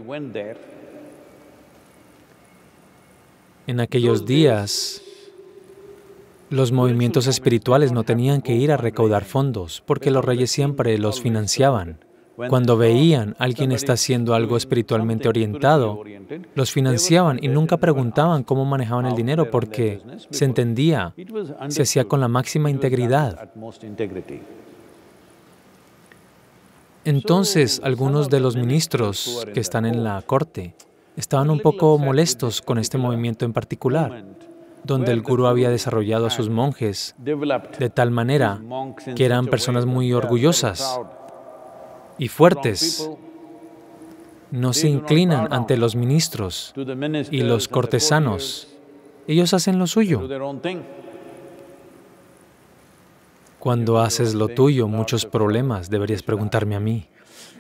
En aquellos días, los movimientos espirituales no tenían que ir a recaudar fondos, porque los reyes siempre los financiaban. Cuando veían a alguien está haciendo algo espiritualmente orientado, los financiaban y nunca preguntaban cómo manejaban el dinero porque se entendía, se hacía con la máxima integridad. Entonces, algunos de los ministros que están en la corte estaban un poco molestos con este movimiento en particular, donde el gurú había desarrollado a sus monjes de tal manera que eran personas muy orgullosas y fuertes. No se inclinan ante los ministros y los cortesanos. Ellos hacen lo suyo. Cuando haces lo tuyo, muchos problemas, deberías preguntarme a mí.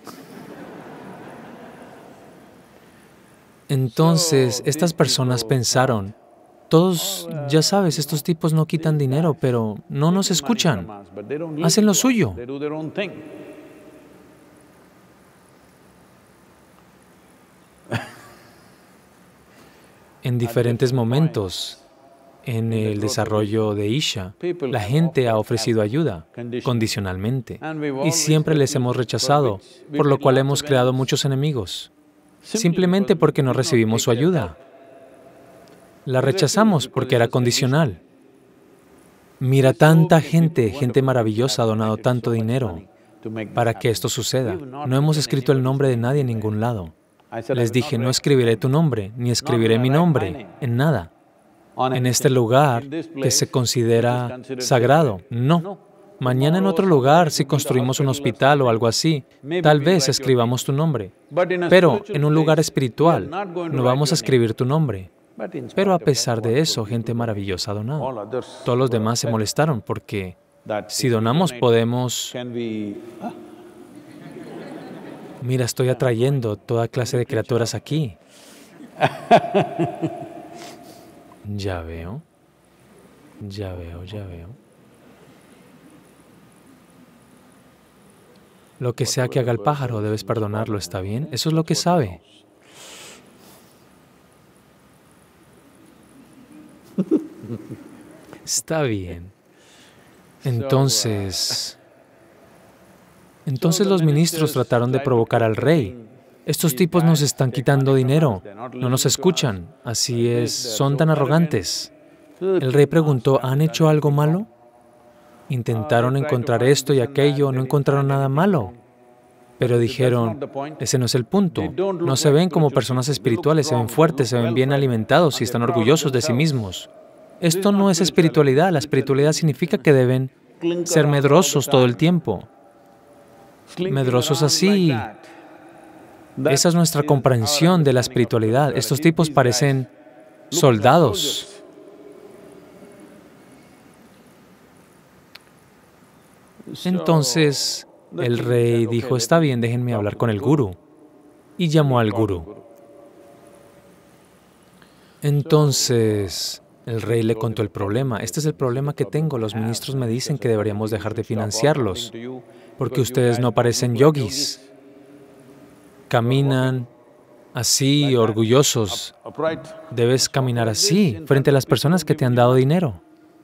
Entonces, estas personas pensaron, todos, ya sabes, estos tipos no quitan dinero, pero no nos escuchan. Hacen lo suyo. En diferentes momentos en el desarrollo de Isha, la gente ha ofrecido ayuda condicionalmente y siempre les hemos rechazado, por lo cual hemos creado muchos enemigos. simplemente porque no recibimos su ayuda. La rechazamos porque era condicional. Mira, tanta gente, gente maravillosa ha donado tanto dinero para que esto suceda. No hemos escrito el nombre de nadie en ningún lado. Les dije, no escribiré tu nombre, ni escribiré mi nombre, en nada. En este lugar que se considera sagrado, no. Mañana en otro lugar, si construimos un hospital o algo así, tal vez escribamos tu nombre. Pero en un lugar espiritual, no vamos a escribir tu nombre. Pero a pesar de eso, gente maravillosa ha donado. Todos los demás se molestaron porque si donamos podemos... Mira, estoy atrayendo toda clase de criaturas aquí. Ya veo, ya veo, ya veo. Lo que sea que haga el pájaro, debes perdonarlo, ¿está bien? Eso es lo que sabe. Está bien. Entonces, entonces los ministros trataron de provocar al rey. Estos tipos nos están quitando dinero, no nos escuchan, así es, son tan arrogantes. El rey preguntó, ¿han hecho algo malo? Intentaron encontrar esto y aquello, no encontraron nada malo. Pero dijeron, ese no es el punto. No se ven como personas espirituales, se ven fuertes, se ven bien alimentados y están orgullosos de sí mismos. Esto no es espiritualidad. La espiritualidad significa que deben ser medrosos todo el tiempo. Medrosos así. Esa es nuestra comprensión de la espiritualidad. Estos tipos parecen soldados. Entonces, el rey dijo, está bien, déjenme hablar con el gurú. Y llamó al gurú. Entonces, el rey le contó el problema. Este es el problema que tengo. Los ministros me dicen que deberíamos dejar de financiarlos, porque ustedes no parecen yogis. Caminan así, orgullosos. Debes caminar así, frente a las personas que te han dado dinero.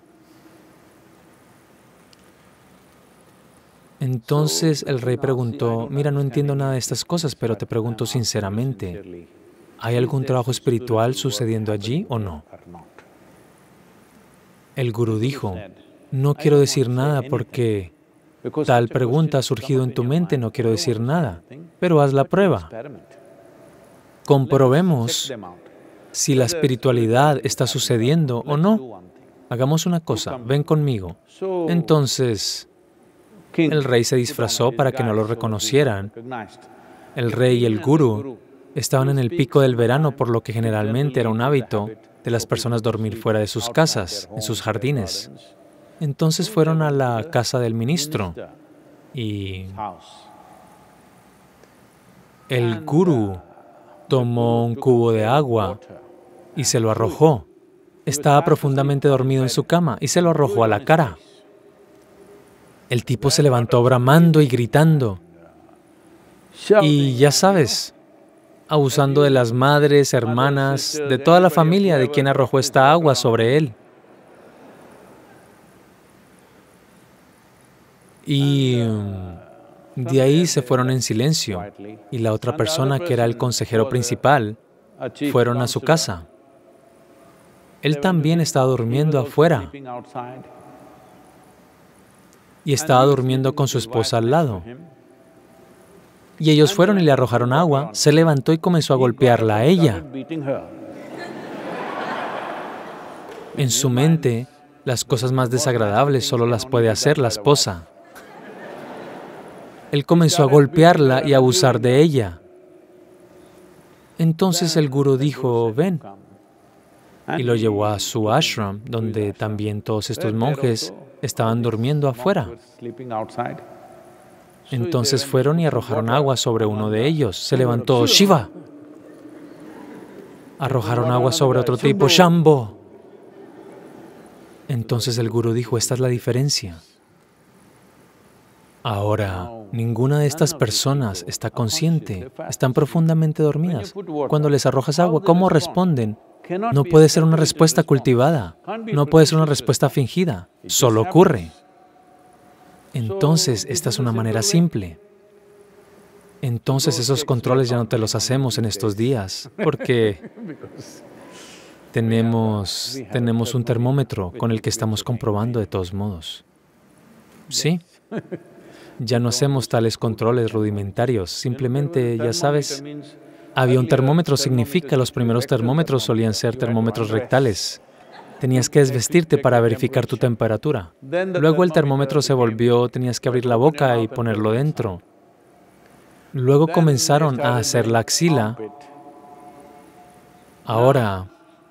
Entonces el rey preguntó, mira, no entiendo nada de estas cosas, pero te pregunto sinceramente, ¿hay algún trabajo espiritual sucediendo allí o no? El gurú dijo, no quiero decir nada porque tal pregunta ha surgido en tu mente, no quiero decir nada, pero haz la prueba. Comprobemos si la espiritualidad está sucediendo o no. Hagamos una cosa, ven conmigo. Entonces, el rey se disfrazó para que no lo reconocieran. El rey y el gurú estaban en el pico del verano, por lo que generalmente era un hábito de las personas dormir fuera de sus casas, en sus jardines. Entonces fueron a la casa del ministro y el gurú tomó un cubo de agua y se lo arrojó. Estaba profundamente dormido en su cama y se lo arrojó a la cara. El tipo se levantó bramando y gritando. Y ya sabes, abusando de las madres, hermanas, de toda la familia de quien arrojó esta agua sobre él. Y de ahí se fueron en silencio. Y la otra persona, que era el consejero principal, fueron a su casa. Él también estaba durmiendo afuera. Y estaba durmiendo con su esposa al lado. Y ellos fueron y le arrojaron agua, se levantó y comenzó a golpearla a ella. En su mente, las cosas más desagradables solo las puede hacer la esposa. Él comenzó a golpearla y a abusar de ella. Entonces el gurú dijo, ven, y lo llevó a su ashram, donde también todos estos monjes estaban durmiendo afuera. Entonces fueron y arrojaron agua sobre uno de ellos. Se levantó Shiva. Arrojaron agua sobre otro tipo, Shambho. Entonces el gurú dijo, esta es la diferencia. Ahora, ninguna de estas personas está consciente, están profundamente dormidas. Cuando les arrojas agua, ¿cómo responden? No puede ser una respuesta cultivada, no puede ser una respuesta fingida, solo ocurre. Entonces, esta es una manera simple. Entonces esos controles ya no te los hacemos en estos días, porque tenemos, tenemos un termómetro con el que estamos comprobando de todos modos. ¿Sí? Ya no hacemos tales controles rudimentarios, simplemente, ya sabes, había un termómetro, significa los primeros termómetros solían ser termómetros rectales. Tenías que desvestirte para verificar tu temperatura. Luego el termómetro se volvió, tenías que abrir la boca y ponerlo dentro. Luego comenzaron a hacer la axila. Ahora,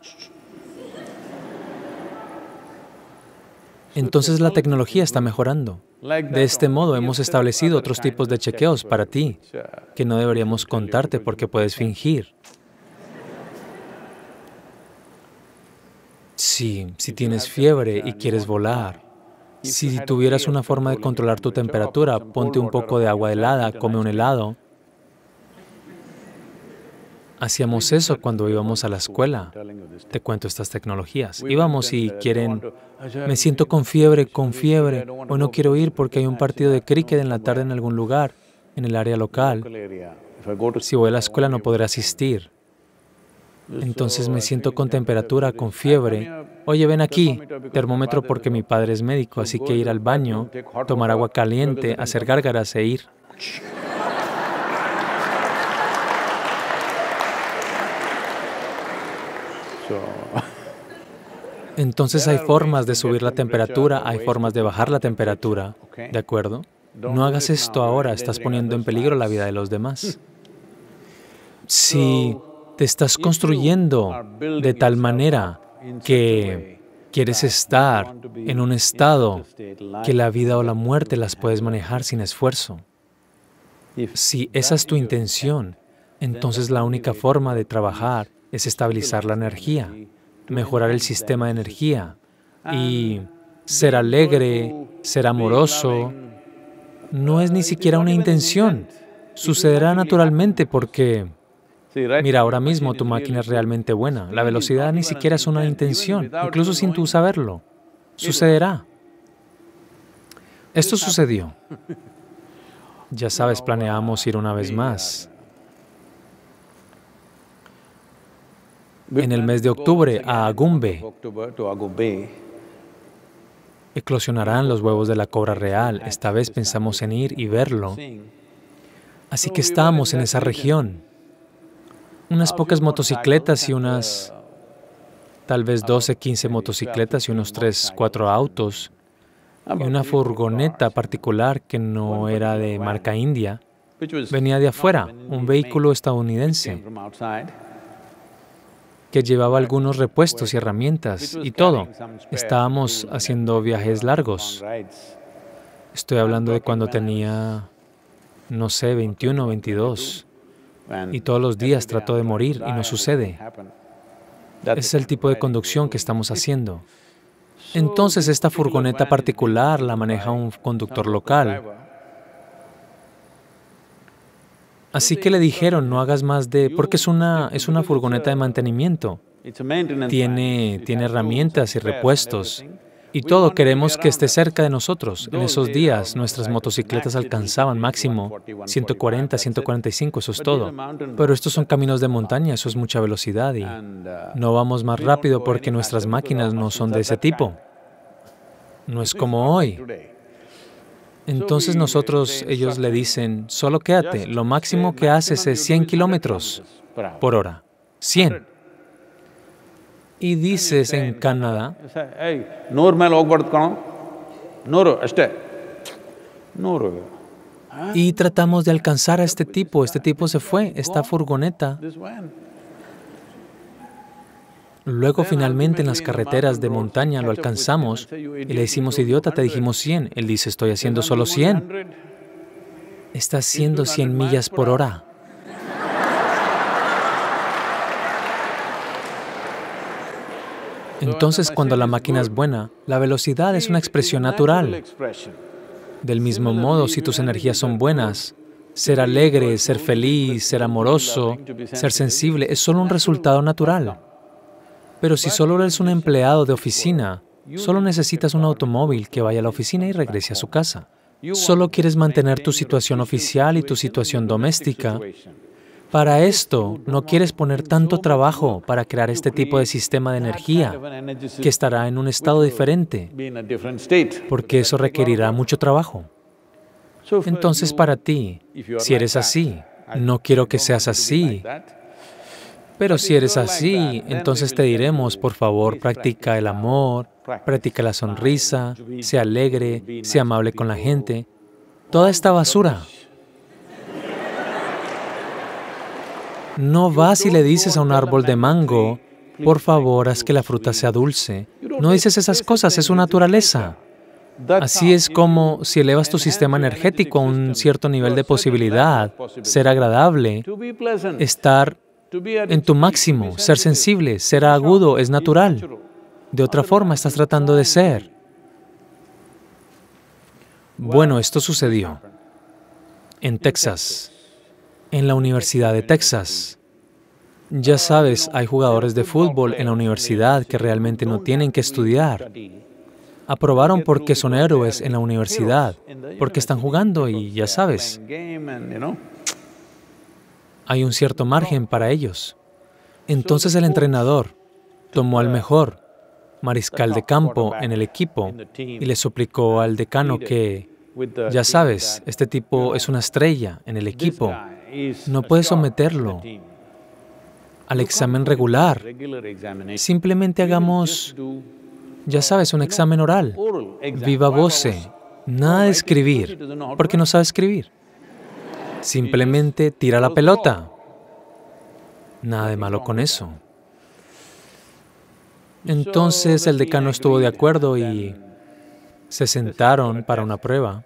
entonces la tecnología está mejorando. De este modo hemos establecido otros tipos de chequeos para ti, que no deberíamos contarte porque puedes fingir. Sí, si tienes fiebre y quieres volar, si tuvieras una forma de controlar tu temperatura, ponte un poco de agua helada, come un helado. Hacíamos eso cuando íbamos a la escuela. Te cuento estas tecnologías. Íbamos y quieren, me siento con fiebre, con fiebre, o no quiero ir porque hay un partido de cricket en la tarde en algún lugar, en el área local. Si voy a la escuela no podré asistir. Entonces me siento con temperatura, con fiebre. Oye, ven aquí, termómetro porque mi padre es médico, así que ir al baño, tomar agua caliente, hacer gárgaras e ir. Entonces hay formas de subir la temperatura, hay formas de bajar la temperatura, ¿de acuerdo? No hagas esto ahora, estás poniendo en peligro la vida de los demás. Si te estás construyendo de tal manera que quieres estar en un estado que la vida o la muerte las puedes manejar sin esfuerzo, si esa es tu intención, entonces la única forma de trabajar es estabilizar la energía, mejorar el sistema de energía y ser alegre, ser amoroso, no es ni siquiera una intención, sucederá naturalmente porque, mira, ahora mismo tu máquina es realmente buena, la velocidad ni siquiera es una intención, incluso sin tú saberlo, sucederá. Esto sucedió. Ya sabes, planeamos ir una vez más. En el mes de octubre a Agumbe. Eclosionarán los huevos de la cobra real. Esta vez pensamos en ir y verlo. Así que estábamos en esa región. Unas pocas motocicletas y unas, tal vez doce, quince motocicletas y unos tres, cuatro autos. Y una furgoneta particular que no era de marca india. Venía de afuera, un vehículo estadounidense que llevaba algunos repuestos y herramientas y todo. Estábamos haciendo viajes largos. Estoy hablando de cuando tenía, no sé, veintiuno, veintidós. Y todos los días trato de morir y no sucede. Ese es el tipo de conducción que estamos haciendo. Entonces, esta furgoneta particular la maneja un conductor local. Así que le dijeron, no hagas más de... porque es una, es una furgoneta de mantenimiento. Tiene, tiene herramientas y repuestos. Y todo, queremos que esté cerca de nosotros. En esos días, nuestras motocicletas alcanzaban máximo ciento cuarenta, ciento cuarenta y cinco, eso es todo. Pero estos son caminos de montaña, eso es mucha velocidad y no vamos más rápido porque nuestras máquinas no son de ese tipo. No es como hoy. Entonces nosotros, ellos le dicen, solo quédate, lo máximo que haces es cien kilómetros por hora. cien. Y dices en Canadá, y tratamos de alcanzar a este tipo, este tipo se fue, esta furgoneta. Luego finalmente en las carreteras de montaña lo alcanzamos y le decimos, idiota, te dijimos cien. Él dice, estoy haciendo solo cien. Está haciendo cien millas por hora. Entonces, cuando la máquina es buena, la velocidad es una expresión natural. Del mismo modo, si tus energías son buenas, ser alegre, ser feliz, ser amoroso, ser sensible, es solo un resultado natural. Pero si solo eres un empleado de oficina, solo necesitas un automóvil que vaya a la oficina y regrese a su casa. Solo quieres mantener tu situación oficial y tu situación doméstica. Para esto, no quieres poner tanto trabajo para crear este tipo de sistema de energía que estará en un estado diferente, porque eso requerirá mucho trabajo. Entonces, para ti, si eres así, no quiero que seas así, pero si eres así, entonces te diremos, por favor, practica el amor, practica la sonrisa, sea alegre, sea amable con la gente. Toda esta basura. No vas y le dices a un árbol de mango, por favor, haz que la fruta sea dulce. No dices esas cosas, es su naturaleza. Así es como si elevas tu sistema energético a un cierto nivel de posibilidad, ser agradable, estar en tu máximo, ser sensible, ser agudo, es natural. De otra forma, estás tratando de ser. Bueno, esto sucedió en Texas, en la Universidad de Texas. Ya sabes, hay jugadores de fútbol en la universidad que realmente no tienen que estudiar. Aprobaron porque son héroes en la universidad, porque están jugando y ya sabes, hay un cierto margen para ellos. Entonces el entrenador tomó al mejor mariscal de campo en el equipo y le suplicó al decano que, ya sabes, este tipo es una estrella en el equipo, no puedes someterlo al examen regular, simplemente hagamos, ya sabes, un examen oral, viva voce, nada de escribir, porque no sabe escribir. Simplemente tira la pelota. Nada de malo con eso. Entonces el decano estuvo de acuerdo y se sentaron para una prueba.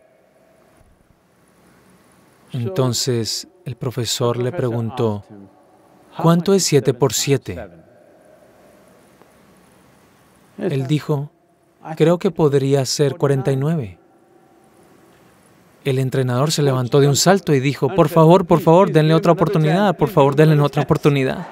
Entonces el profesor le preguntó, ¿cuánto es siete por siete? Él dijo, creo que podría ser cuarenta y nueve. El entrenador se levantó de un salto y dijo, por favor, por favor, denle otra oportunidad, por favor, denle otra oportunidad.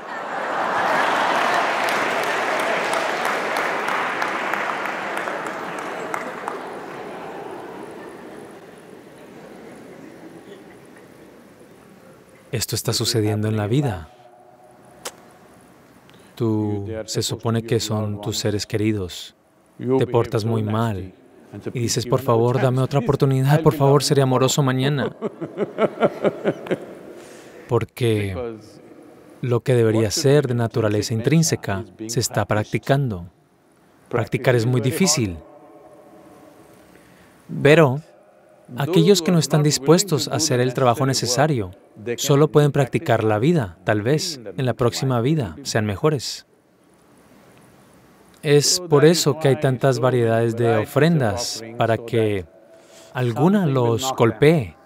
Esto está sucediendo en la vida. Tú, se supone que son tus seres queridos, te portas muy mal y dices, por favor, dame otra oportunidad, por favor, seré amoroso mañana. Porque lo que debería ser de naturaleza intrínseca se está practicando. Practicar es muy difícil. Pero aquellos que no están dispuestos a hacer el trabajo necesario, solo pueden practicar la vida, tal vez, en la próxima vida, sean mejores. Es por eso que hay tantas variedades de ofrendas, para que alguna los golpee.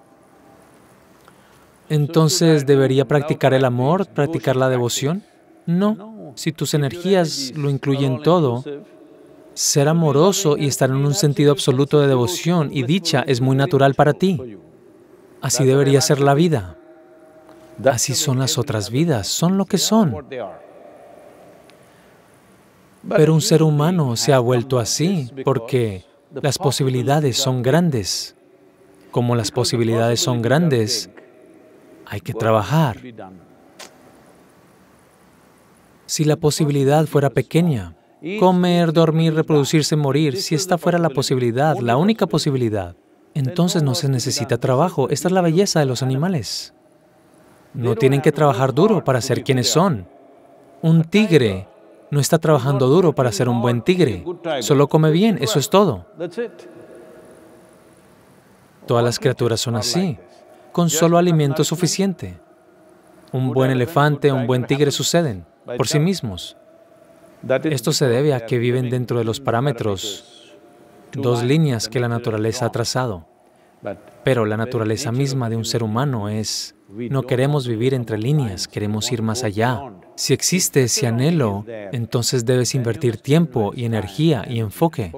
Entonces, ¿debería practicar el amor, practicar la devoción? No. Si tus energías lo incluyen todo, ser amoroso y estar en un sentido absoluto de devoción y dicha es muy natural para ti. Así debería ser la vida. Así son las otras vidas, son lo que son. Pero un ser humano se ha vuelto así porque las posibilidades son grandes. Como las posibilidades son grandes, hay que trabajar. Si la posibilidad fuera pequeña, comer, dormir, reproducirse, morir, si esta fuera la posibilidad, la única posibilidad, entonces no se necesita trabajo. Esta es la belleza de los animales. No tienen que trabajar duro para ser quienes son. Un tigre no está trabajando duro para ser un buen tigre. Solo come bien, eso es todo. Todas las criaturas son así, con solo alimento suficiente. Un buen elefante, un buen tigre suceden por sí mismos. Esto se debe a que viven dentro de los parámetros, dos líneas que la naturaleza ha trazado. Pero la naturaleza misma de un ser humano es, no queremos vivir entre líneas, queremos ir más allá. Si existe ese anhelo, entonces debes invertir tiempo y energía y enfoque.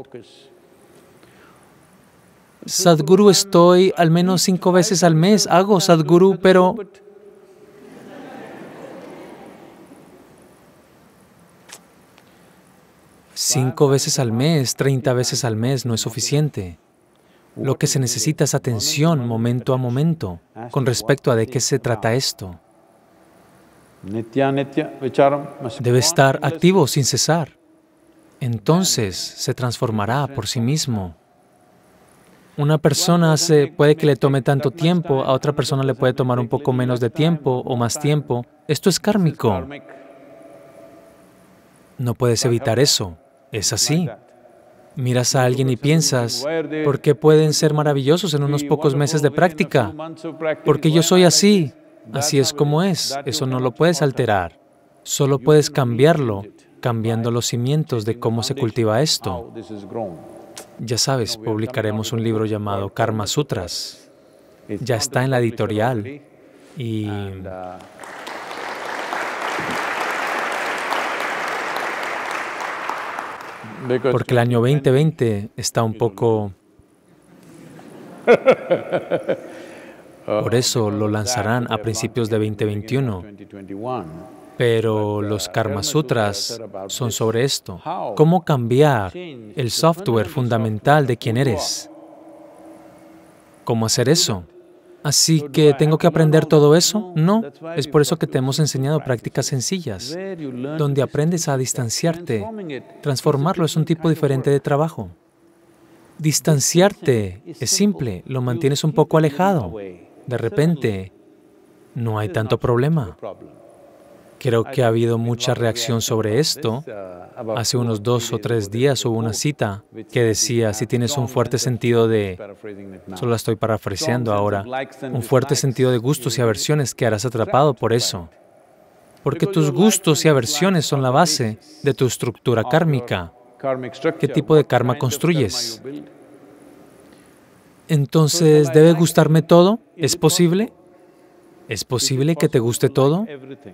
Sadhguru, estoy al menos cinco veces al mes, hago Sadhguru, pero... Cinco veces al mes, treinta veces al mes no es suficiente. Lo que se necesita es atención momento a momento con respecto a de qué se trata esto. Debe estar activo sin cesar. Entonces se transformará por sí mismo. Una persona hace, puede que le tome tanto tiempo, a otra persona le puede tomar un poco menos de tiempo o más tiempo. Esto es kármico. No puedes evitar eso. Es así. Miras a alguien y piensas, ¿por qué pueden ser maravillosos en unos pocos meses de práctica? Porque yo soy así. Así es como es. Eso no lo puedes alterar. Solo puedes cambiarlo, cambiando los cimientos de cómo se cultiva esto. Ya sabes, publicaremos un libro llamado Karma Sutras. Ya está en la editorial. Y porque el año veinte veinte está un poco... Por eso lo lanzarán a principios de veinte veintiuno. Pero los Karma Sutras son sobre esto. ¿Cómo cambiar el software fundamental de quién eres? ¿Cómo hacer eso? Así que, ¿tengo que aprender todo eso? No, es por eso que te hemos enseñado prácticas sencillas, donde aprendes a distanciarte. Transformarlo es un tipo diferente de trabajo. Distanciarte es simple, lo mantienes un poco alejado. De repente, no hay tanto problema. Creo que ha habido mucha reacción sobre esto. Hace unos dos o tres días hubo una cita que decía, si tienes un fuerte sentido de, solo la estoy parafraseando ahora, un fuerte sentido de gustos y aversiones, quedarás atrapado por eso. Porque tus gustos y aversiones son la base de tu estructura kármica. ¿Qué tipo de karma construyes? Entonces, ¿debe gustarme todo? ¿Es posible? ¿Es posible que te guste todo?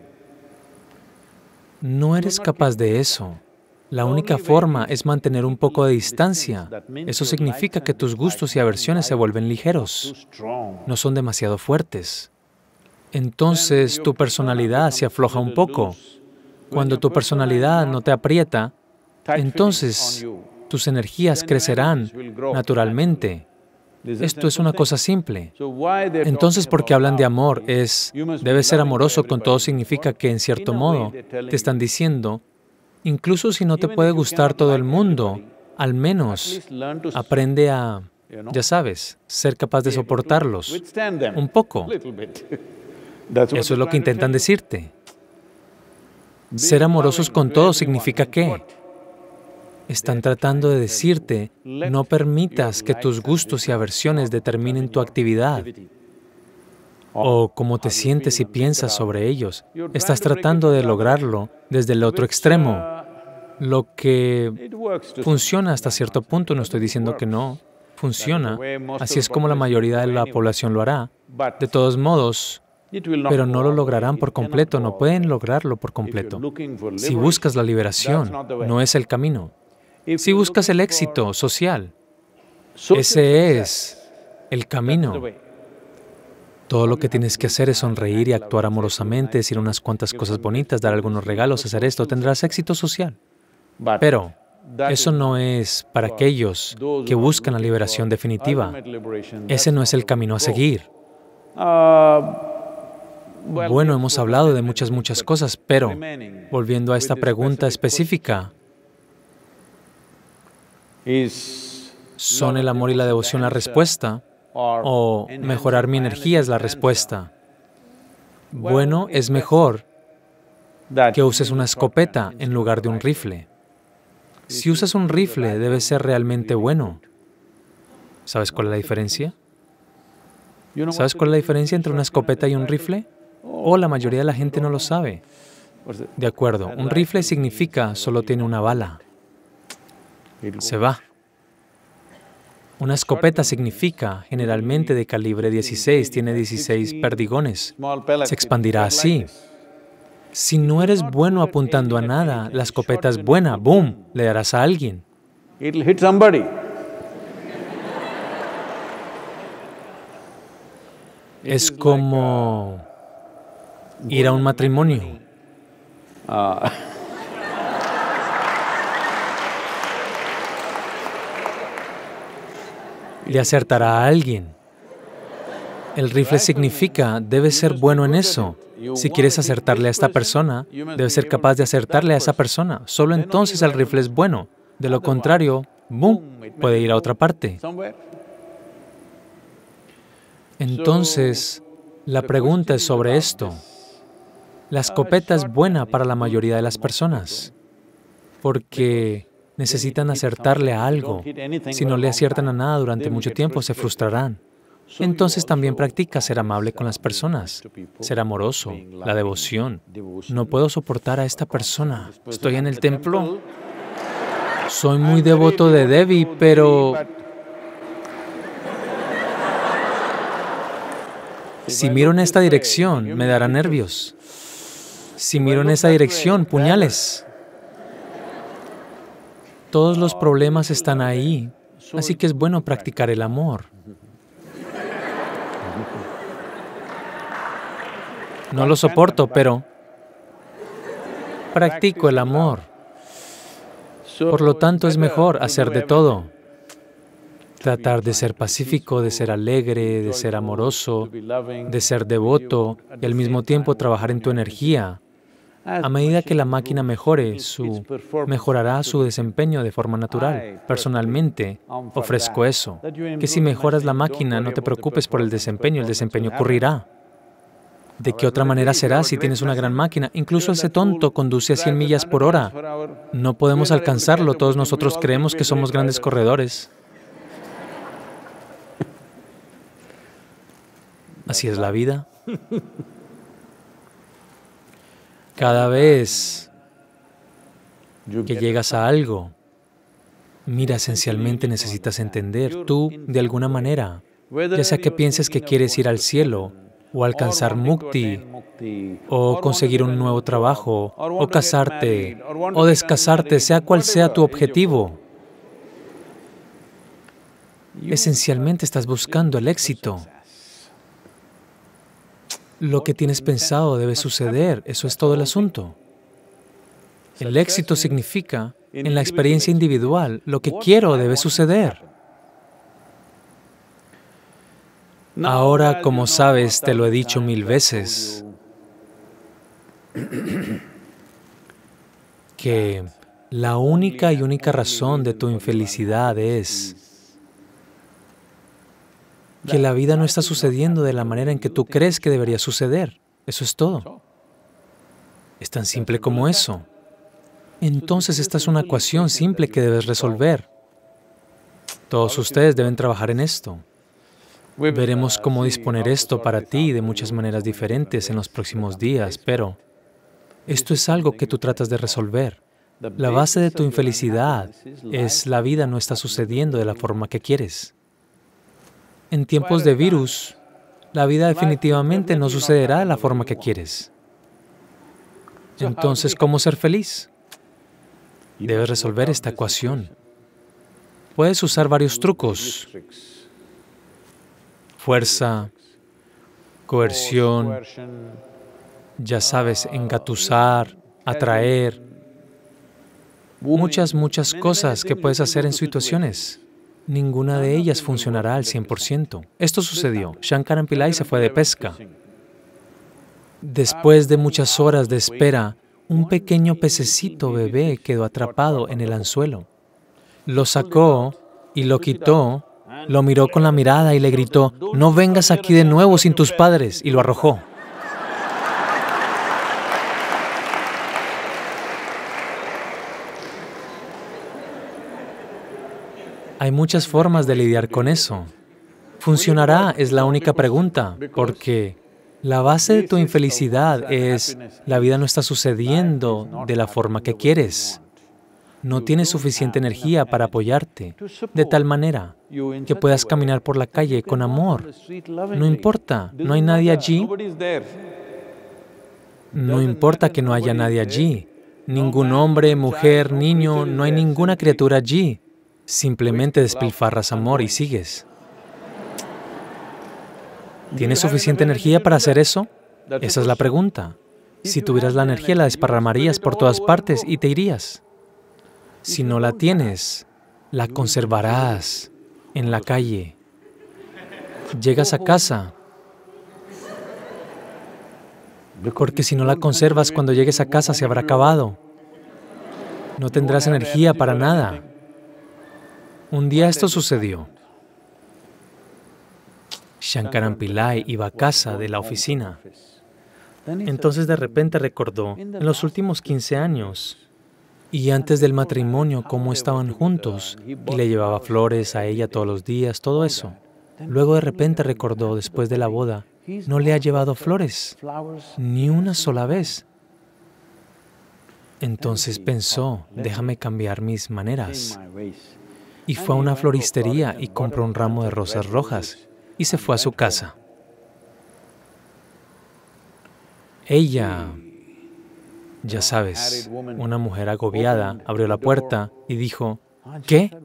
No eres capaz de eso. La única forma es mantener un poco de distancia. Eso significa que tus gustos y aversiones se vuelven ligeros, no son demasiado fuertes. Entonces tu personalidad se afloja un poco. Cuando tu personalidad no te aprieta, entonces tus energías crecerán naturalmente. Esto es una cosa simple. Entonces, ¿por qué hablan de amor? Es, debes ser amoroso con todo, significa que, en cierto modo, te están diciendo, incluso si no te puede gustar todo el mundo, al menos aprende a, ya sabes, ser capaz de soportarlos un poco. Eso es lo que intentan decirte. Ser amorosos con todo significa ¿qué? Están tratando de decirte, no permitas que tus gustos y aversiones determinen tu actividad o cómo te sientes y piensas sobre ellos. Estás tratando de lograrlo desde el otro extremo, lo que funciona hasta cierto punto, no estoy diciendo que no, funciona, así es como la mayoría de la población lo hará. De todos modos, pero no lo lograrán por completo, no pueden lograrlo por completo. Si buscas la liberación, no es el camino. Si buscas el éxito social, ese es el camino. Todo lo que tienes que hacer es sonreír y actuar amorosamente, decir unas cuantas cosas bonitas, dar algunos regalos, hacer esto, tendrás éxito social. Pero eso no es para aquellos que buscan la liberación definitiva. Ese no es el camino a seguir. Bueno, hemos hablado de muchas, muchas cosas, pero volviendo a esta pregunta específica, ¿son el amor y la devoción la respuesta? ¿O mejorar mi energía es la respuesta? Bueno, es mejor que uses una escopeta en lugar de un rifle. Si usas un rifle, debe ser realmente bueno. ¿Sabes cuál es la diferencia? ¿Sabes cuál es la diferencia entre una escopeta y un rifle? Oh, la mayoría de la gente no lo sabe. De acuerdo, un rifle significa solo tiene una bala. Se va. Una escopeta significa, generalmente de calibre dieciséis, tiene dieciséis perdigones. Se expandirá así. Si no eres bueno apuntando a nada, la escopeta es buena, ¡boom!, le darás a alguien. Es como ir a un matrimonio. le acertará a alguien. El rifle significa, debes ser bueno en eso. Si quieres acertarle a esta persona, debes ser capaz de acertarle a esa persona. Solo entonces el rifle es bueno. De lo contrario, ¡boom!, puede ir a otra parte. Entonces, la pregunta es sobre esto. La escopeta es buena para la mayoría de las personas, porque necesitan acertarle a algo. Si no le aciertan a nada durante mucho tiempo, se frustrarán. Entonces también practica ser amable con las personas, ser amoroso, la devoción. No puedo soportar a esta persona. Estoy en el templo. Soy muy devoto de Devi, pero si miro en esta dirección, me dará nervios. Si miro en esa dirección, puñales. Todos los problemas están ahí, así que es bueno practicar el amor. No lo soporto, pero practico el amor. Por lo tanto, es mejor hacer de todo. Tratar de ser pacífico, de ser alegre, de ser amoroso, de ser devoto y al mismo tiempo trabajar en tu energía. A medida que la máquina mejore, su, mejorará su desempeño de forma natural. Personalmente, ofrezco eso, que si mejoras la máquina, no te preocupes por el desempeño, el desempeño ocurrirá. ¿De qué otra manera será si tienes una gran máquina? Incluso ese tonto conduce a cien millas por hora. No podemos alcanzarlo, todos nosotros creemos que somos grandes corredores. Así es la vida. Cada vez que llegas a algo, mira, esencialmente necesitas entender, tú, de alguna manera, ya sea que pienses que quieres ir al cielo, o alcanzar mukti, o conseguir un nuevo trabajo, o casarte, o descasarte, sea cual sea tu objetivo, esencialmente estás buscando el éxito. Lo que tienes pensado debe suceder, eso es todo el asunto. El éxito significa, en la experiencia individual, lo que quiero debe suceder. Ahora, como sabes, te lo he dicho mil veces, que la única y única razón de tu infelicidad es que la vida no está sucediendo de la manera en que tú crees que debería suceder. Eso es todo. Es tan simple como eso. Entonces, esta es una ecuación simple que debes resolver. Todos ustedes deben trabajar en esto. Veremos cómo disponer esto para ti de muchas maneras diferentes en los próximos días, pero esto es algo que tú tratas de resolver. La base de tu infelicidad es la vida no está sucediendo de la forma que quieres. En tiempos de virus, la vida definitivamente no sucederá de la forma que quieres. Entonces, ¿cómo ser feliz? Debes resolver esta ecuación. Puedes usar varios trucos. Fuerza, coerción, ya sabes, engatusar, atraer. Muchas, muchas cosas que puedes hacer en situaciones. Ninguna de ellas funcionará al cien por ciento. Esto sucedió. Shankaran Pillai se fue de pesca. Después de muchas horas de espera, un pequeño pececito bebé quedó atrapado en el anzuelo. Lo sacó y lo quitó, lo miró con la mirada y le gritó, «No vengas aquí de nuevo sin tus padres», y lo arrojó. Hay muchas formas de lidiar con eso. ¿Funcionará? Es la única pregunta, porque la base de tu infelicidad es la vida no está sucediendo de la forma que quieres. No tienes suficiente energía para apoyarte, de tal manera que puedas caminar por la calle con amor. No importa, no hay nadie allí. No importa que no haya nadie allí. Ningún hombre, mujer, niño, no hay ninguna criatura allí. Simplemente despilfarras amor y sigues. ¿Tienes suficiente energía para hacer eso? Esa es la pregunta. Si tuvieras la energía, la desparramarías por todas partes y te irías. Si no la tienes, la conservarás en la calle. llegas a casa, porque si no la conservas, cuando llegues a casa se habrá acabado. No tendrás energía para nada. Un día esto sucedió. Shankaran Pillai iba a casa de la oficina. Entonces de repente recordó, en los últimos quince años, y antes del matrimonio, cómo estaban juntos, y le llevaba flores a ella todos los días, todo eso. Luego de repente recordó, después de la boda, no le ha llevado flores, ni una sola vez. Entonces pensó, déjame cambiar mis maneras. Y fue a una floristería y compró un ramo de rosas rojas y se fue a su casa. Ella, ya sabes, una mujer agobiada, abrió la puerta y dijo, ¿qué?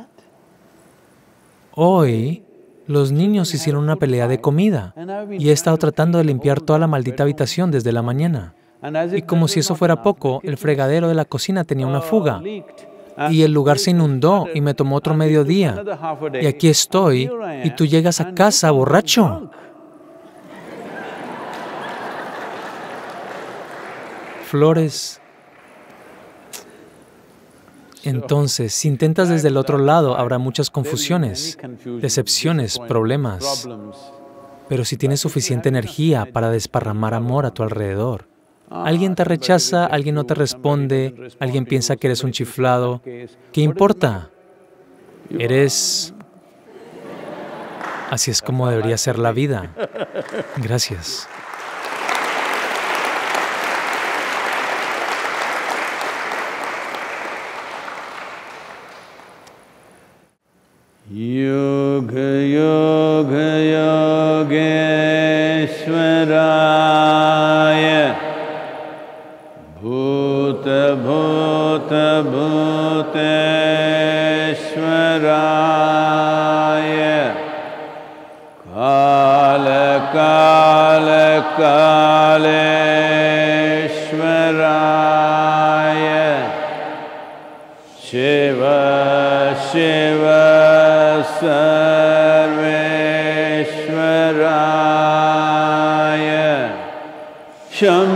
Hoy los niños hicieron una pelea de comida y he estado tratando de limpiar toda la maldita habitación desde la mañana. Y como si eso fuera poco, el fregadero de la cocina tenía una fuga. Y el lugar se inundó y me tomó otro mediodía. Y aquí estoy, y tú llegas a casa borracho. Flores. Entonces, si intentas desde el otro lado, habrá muchas confusiones, decepciones, problemas. Pero si tienes suficiente energía para desparramar amor a tu alrededor, alguien te rechaza, alguien no te responde, alguien piensa que eres un chiflado, ¿qué importa? Eres... Así es como debería ser la vida. Gracias. Yoga Yoga Yogeshwaraya Bhuta Bhuta Bhuteshwaraya Kala Kala Kaleshwaraya Shiva Shiva Sarveshwaraya Shambhu